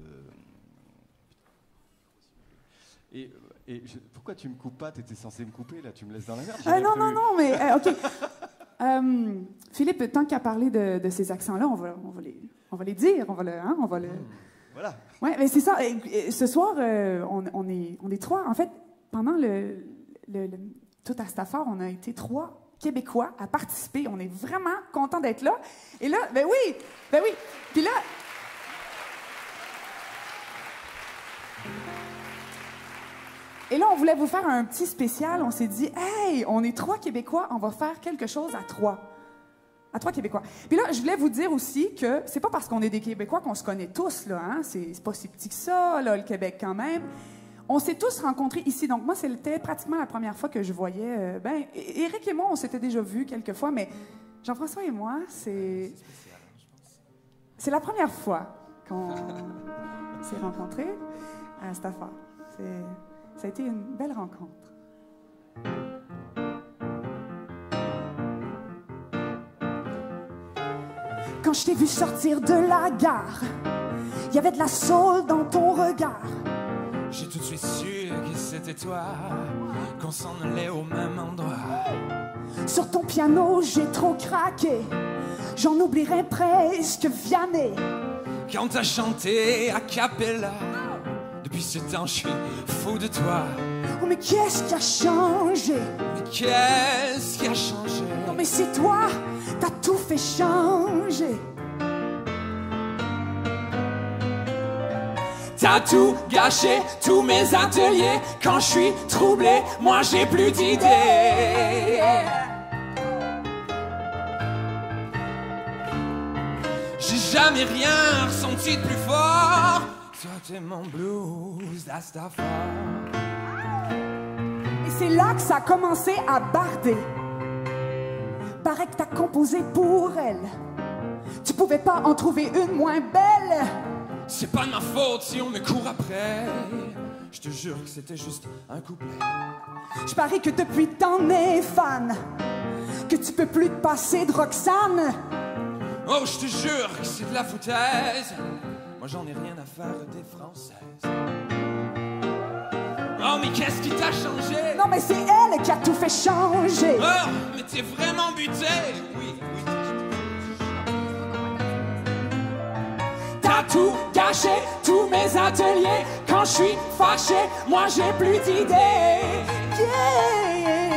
Et, et je... pourquoi tu me coupes pas? Tu étais censé me couper, là, tu me laisses dans la merde. Euh, non, non, non, mais euh, OK. euh, Philippe, tant qu'à parler de, de ces accents-là, on va, on, va les, on va les dire, on va le... Hein, on va le... Voilà. Oui, mais c'est ça. Et, et, ce soir, euh, on, on, est, on est trois. En fait, pendant le, le, le, tout Astafar, on a été trois Québécois à participer. On est vraiment contents d'être là. Et là, ben oui, ben oui. Puis là... Et là, on voulait vous faire un petit spécial. On s'est dit, hey, on est trois Québécois, on va faire quelque chose à trois. À trois Québécois. Puis là, je voulais vous dire aussi que c'est pas parce qu'on est des Québécois qu'on se connaît tous, là, hein? C'est pas si petit que ça, là, le Québec, quand même. On s'est tous rencontrés ici. Donc, moi, c'était pratiquement la première fois que je voyais... Euh, ben, Éric et moi, on s'était déjà vus quelques fois, mais Jean-François et moi, c'est... C'est la première fois qu'on s'est rencontrés à Astafar. Ça a été une belle rencontre. Quand je t'ai vu sortir de la gare, il y avait de la saule dans ton regard. J'ai tout de suite su que c'était toi, qu'on s'en allait au même endroit. Sur ton piano, j'ai trop craqué, j'en oublierai presque Vianney. Quand t'as chanté a cappella, depuis ce temps, je suis fou de toi. Oh, mais qu'est-ce qui a changé? Mais qu'est-ce qui a changé? Non, mais c'est toi, t'as tout fait changer. T'as tout gâché, tous mes ateliers. Quand je suis troublé, moi j'ai plus d'idées. J'ai jamais rien ressenti de plus fort. Toi t'es mon blues d'Astafar. Et c'est là que ça a commencé à barder. Paraît que t'as composé pour elle. Tu pouvais pas en trouver une moins belle. C'est pas de ma faute si on me court après. Je te jure que c'était juste un couplet. Je parie que depuis t'en es fan, que tu peux plus te passer de Roxane. Oh, je te jure que c'est de la foutaise. Moi j'en ai rien à faire des Françaises. Oh, mais qu'est-ce qui t'a changé? Non, mais c'est elle qui a tout fait changer. Oh, mais t'es vraiment buté. Oui, oui. T'as tout gâché, tous mes ateliers. Quand je suis fâché, moi j'ai plus d'idées. Yeah.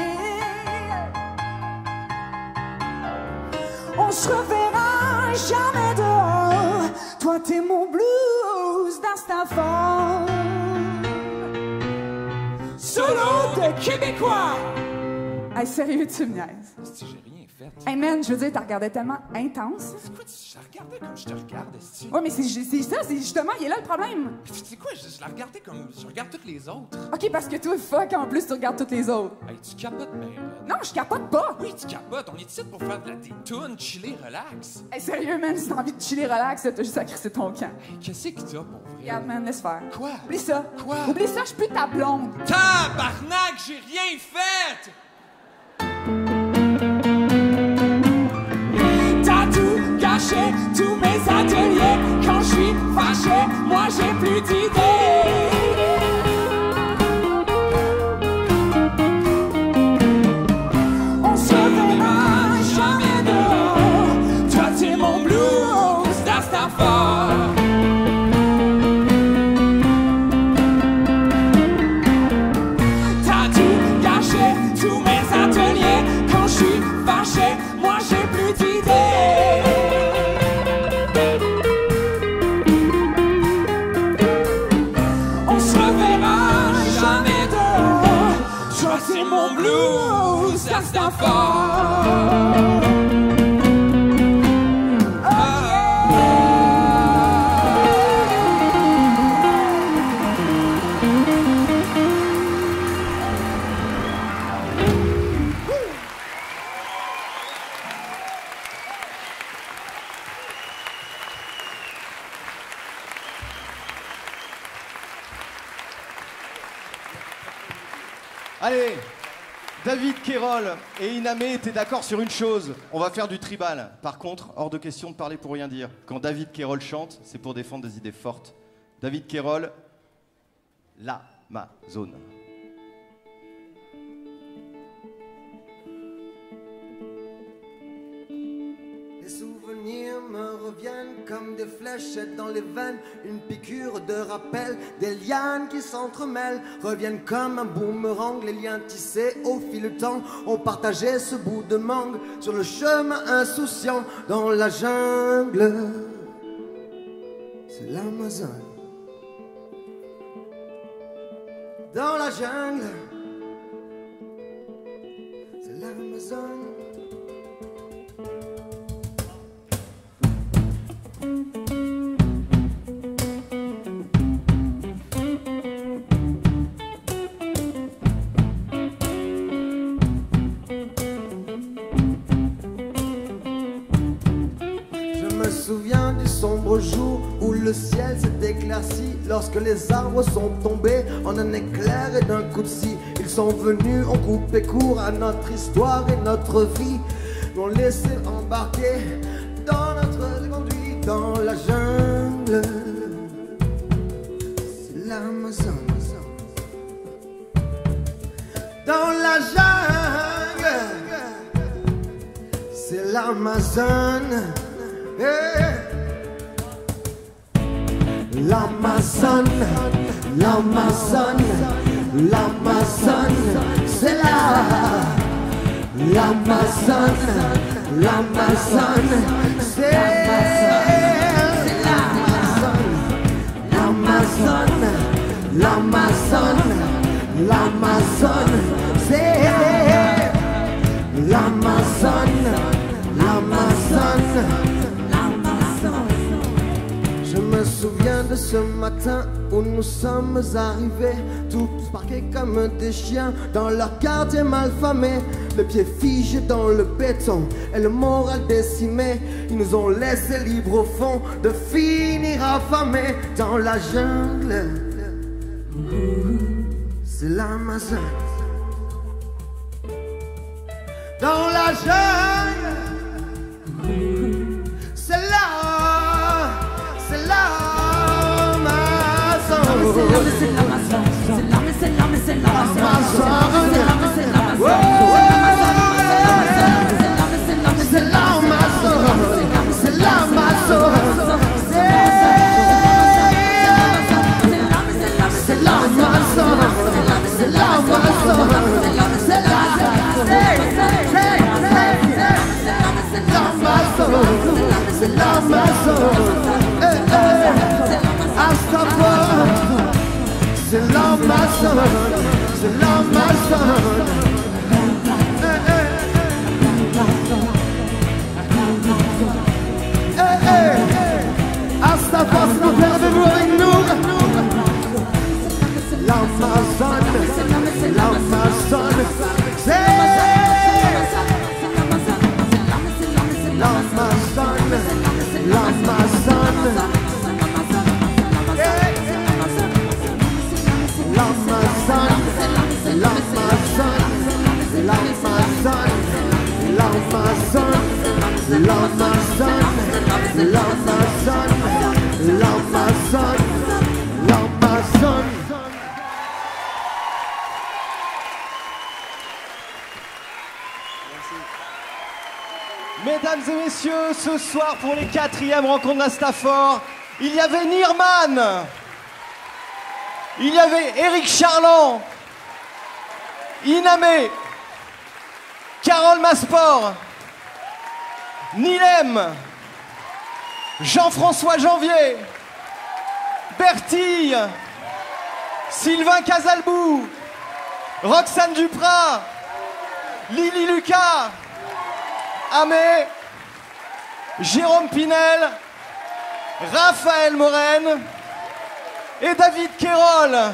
On se reverra jamais dehors. Toi t'es mon blues d'Instafor. Solo de Québécois. Hey, sérieux, tu me niaises? Si j'ai rien fait. Hey man, je veux dire, t'as regardé tellement intense. C'est quoi, tu je la regardais comme je te regarde, esti? Ouais, mais c'est c'est ça, c'est justement, il est là le problème. Tu sais quoi, je, je la regardais comme je regarde toutes les autres. Ok, parce que toi, fuck, en plus, tu regardes toutes les autres. Hey, tu capotes, mais. Non, je capote pas. Oui, tu capotes. On est ici pour faire de la des tunes, chiller, relax. Hey, sérieux, man, si t'as envie de chiller relax, t'as juste à crisser ton camp. Hey, qu'est-ce que t'as, pour vrai? Regarde, man, laisse faire. Quoi? Oublie ça. Quoi? Oublie ça, je suis plus ta blonde. Tabarnak, j'ai rien fait! T'as tout gâché, tous mes ateliers. Quand je suis fâché, moi j'ai plus d'idées. On se reverra jamais dehors. Toi t'es mon blues d'Instafor. T'as tout gâché, tous mes ateliers. Quand je suis fâché, moi j'ai plus d'idées. On se reverra jamais dehors. Toi c'est mon blues d'Instafor. Allez, David Kérol et Inamé étaient d'accord sur une chose, on va faire du tribal. Par contre, hors de question de parler pour rien dire. Quand David Kérol chante, c'est pour défendre des idées fortes. David Kérol, l'Amazone. Les souvenirs me reviennent comme des fléchettes dans les veines, une piqûre de rappel, des lianes qui s'entremêlent, reviennent comme un boomerang, les liens tissés au fil du temps, ont partagé ce bout de mangue sur le chemin insouciant dans la jungle. C'est l'Amazone. Dans la jungle, c'est l'Amazone. Je me souviens du sombre jour où le ciel s'est éclairci, lorsque les arbres sont tombés en un éclair et d'un coup de scie. Ils sont venus, ont coupé court à notre histoire et notre vie, m'ont laissé embarquer dans notre conduite dans la jungle. C'est l'Amazone. Dans la jungle, c'est l'Amazone. Hey. L'Amazone, l'Amazone, l'Amazone, c'est là. L'Amazone, l'Amazone, c'est l'Amazone. L'Amazone, l'Amazone, l'Amazone, c'est l'Amazone, l'Amazone. Je me souviens de ce matin où nous sommes arrivés tous parqués comme des chiens dans leur quartier malfamé. Le pied figé dans le béton et le moral décimé. Ils nous ont laissé libres au fond de finir affamés dans la jungle. C'est l'Amazon. Dans la jungle, c'est là, c'est l'Amazon. C'est l'Amazon, c'est l'Amazon, c'est l'Amazon, c'est l'Amazon, c'est l'Amazon, c'est l'Amazon. C'est l'Amazon, c'est l'Amazon, c'est c'est l'Amazon, eh eh, Astapha, c'est l'Amazon, c'est l'Amazon, eh eh, eh eh, Astapha, c'est nous perdez-vous avec nous. L'Amazon, l'Amazon, c'est l'Amazon, l'Amazon, l'Amazon, l'Amazon, l'Amazon, l'Amazon, l'Amazon, l'Amazon, l'Amazon, l'Amazon. Mesdames et messieurs, ce soir pour les quatrièmes rencontres d'Astafor, il y avait Nirman, il y avait Éric Charland, Inamé, Carole Masport, Nilem, Jean-François Janvier, Bertille, Sylvain Casalbou, Roxane Duprat, Lily Lucas, Amé, Jérôme Pinel, Raphaël Morène et David Kérol.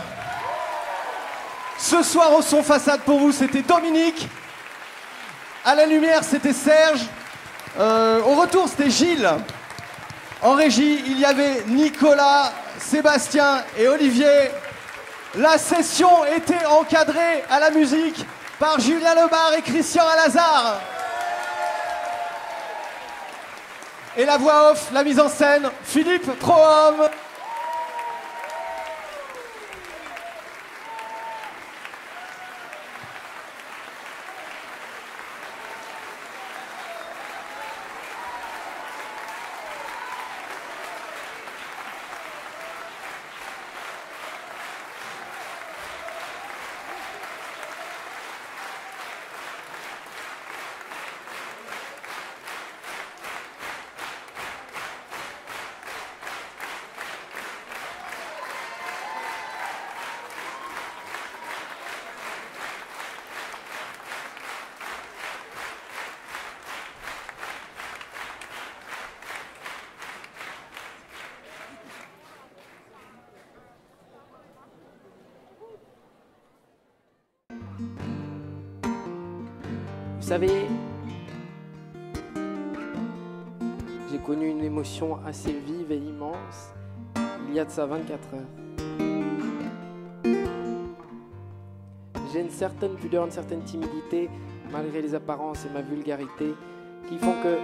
Ce soir au son façade pour vous, c'était Dominique. À la lumière, c'était Serge. Euh, au retour, c'était Gilles. En régie, il y avait Nicolas, Sébastien et Olivier. La session était encadrée à la musique par Julien Lebar et Christian Alazard. Et la voix off, la mise en scène, Philippe Prohomme. Vous savez, j'ai connu une émotion assez vive et immense il y a de ça vingt-quatre heures. J'ai une certaine pudeur, une certaine timidité, malgré les apparences et ma vulgarité, qui font que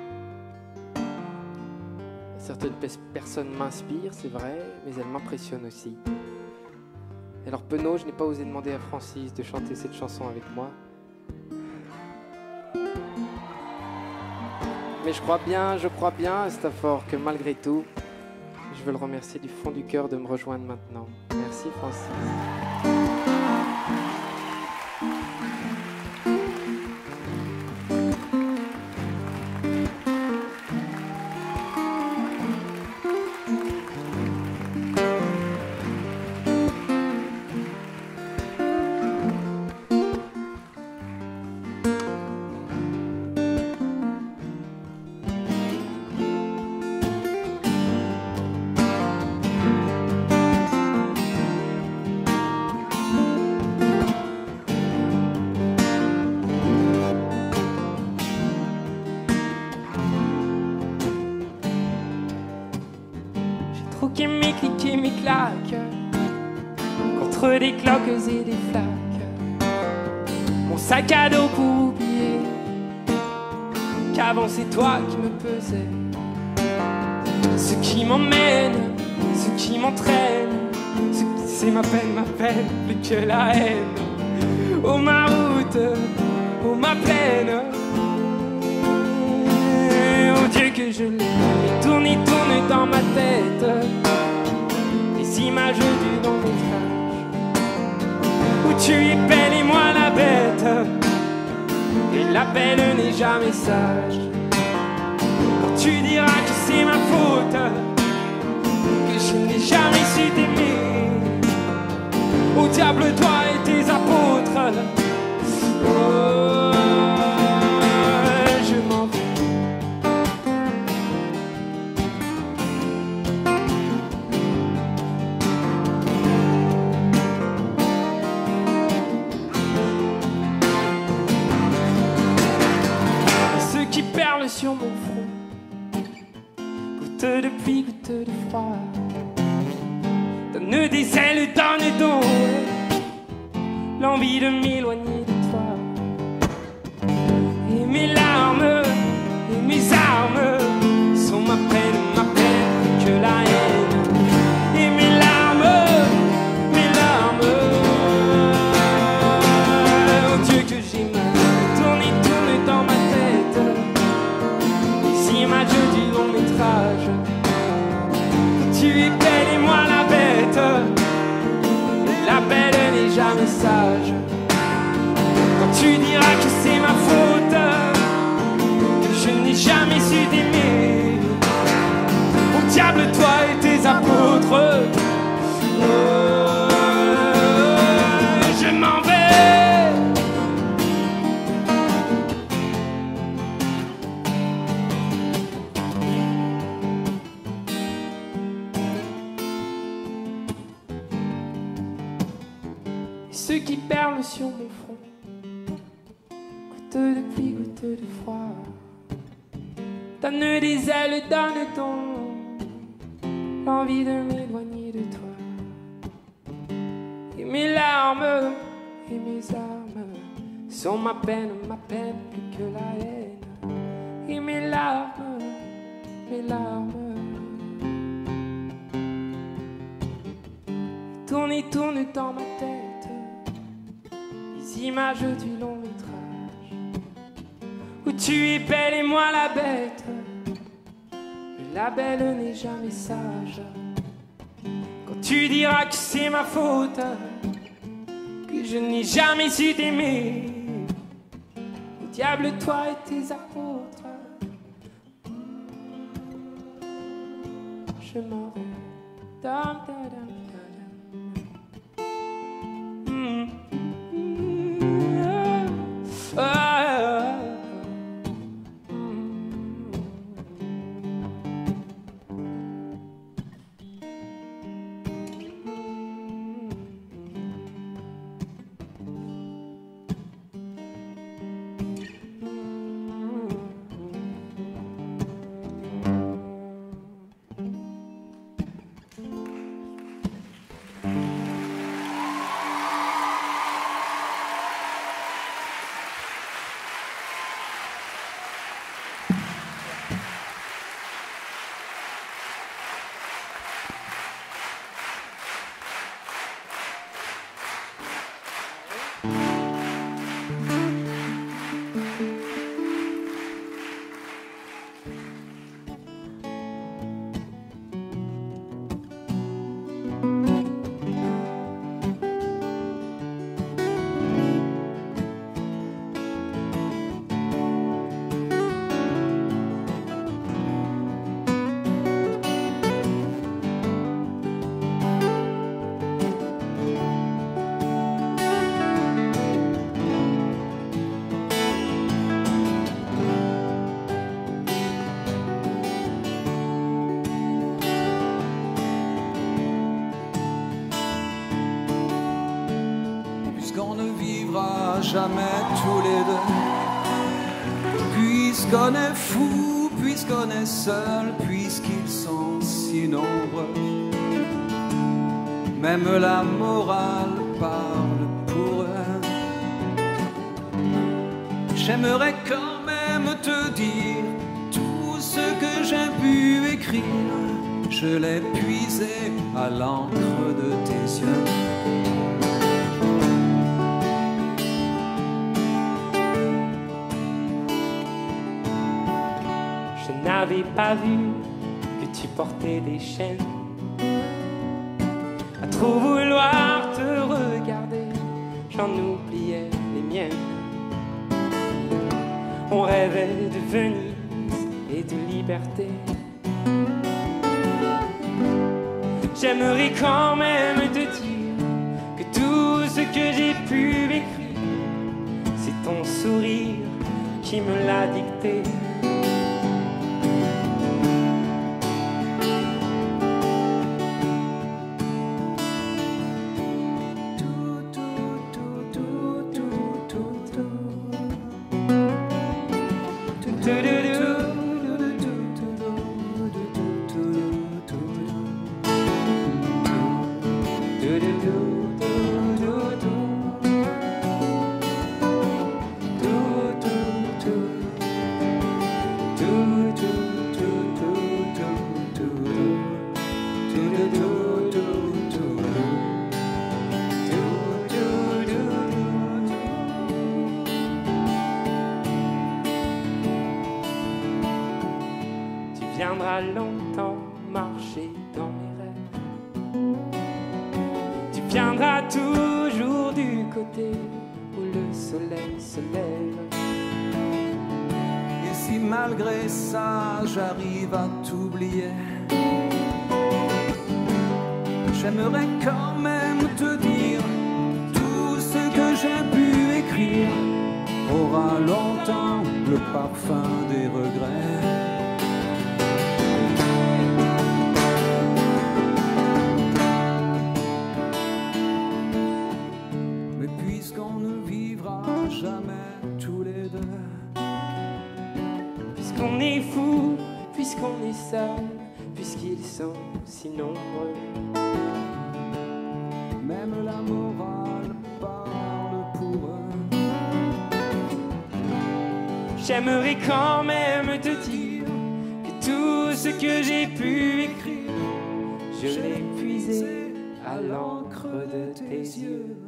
certaines personnes m'inspirent, c'est vrai, mais elles m'impressionnent aussi. Alors penaud, je n'ai pas osé demander à Francis de chanter cette chanson avec moi. Mais je crois bien, je crois bien, Astafor, que malgré tout, je veux le remercier du fond du cœur de me rejoindre maintenant. Merci Francis. croquer mes clics et mes claques contre des cloques et des flaques. Mon sac à dos pour oublier qu'avant c'est toi qui me pesais. Ce qui m'emmène, ce qui m'entraîne, c'est ma peine, ma peine, plus que la haine. Oh ma route, oh ma plaine. Oh Dieu que je l'aime. Il tourne, il tourne dans ma tête les images du long métrage où tu es belle et moi la bête. Et la belle n'est jamais sage. Quand tu diras que c'est ma faute, que je n'ai jamais su t'aimer. Au diable toi et tes apôtres. Oh, je m'en vais. Ce qui perle sur mon front, goutte de pluie, goutte de froid, donne des ailes, donne donc l'envie de m'éloigner de toi. Et mes larmes et mes armes sont ma peine, ma peine plus que la haine. Et mes larmes, mes larmes, oh Dieu que j'ai mal. Tourne et tourne dans ma tête les images du long métrage. Tu es belle et moi la bête. La belle n'est jamais sage. Quand tu diras que c'est ma faute, que je n'ai jamais su t'aimer. Au diable toi et tes apôtres. Oh, je m'en vais. Ce qui perle sur mon front, goutte de pluie, goutte de froid, donne des ailes, donne donc l'envie de m'éloigner de toi. Et mes larmes et mes armes sont ma peine, ma peine plus que la haine. Et mes larmes, mes larmes tournent et tournent dans ma tête les images du long métrage où tu es belle et moi la bête. Mais la belle n'est jamais sage. Quand tu diras que c'est ma faute, que je n'ai jamais su t'aimer. Au diable toi et tes apôtres. Je m'en vais. Dum, dum, dum. Jamais tous les deux, puisqu'on est fou puisqu'on est seul, puisqu'ils sont si nombreux. Même la morale parle pour eux. J'aimerais quand même te dire tout ce que j'ai pu écrire. Je l'ai puisé à l'encre de tes yeux. Je n'avais pas vu que tu portais des chaînes. À trop vouloir te regarder, j'en oubliais les miennes. On rêvait de Venise et de liberté. J'aimerais quand même te dire que tout ce que j'ai pu écrire, c'est ton sourire qui me l'a dicté. Tu viendras longtemps marcher dans mes rêves. Tu viendras toujours du côté où le soleil se lève. Et si malgré ça j'arrive à t'oublier, j'aimerais quand même te dire tout ce que j'ai pu écrire aura longtemps le parfum des regrets. Mais puisqu'on ne vivra jamais tous les deux, puisqu'on est fou, puisqu'on est seul, puisqu'ils sont si nombreux, même la morale parle pour eux. J'aimerais quand même te dire que tout ce que j'ai pu écrire, je l'ai puisé à l'encre de tes yeux.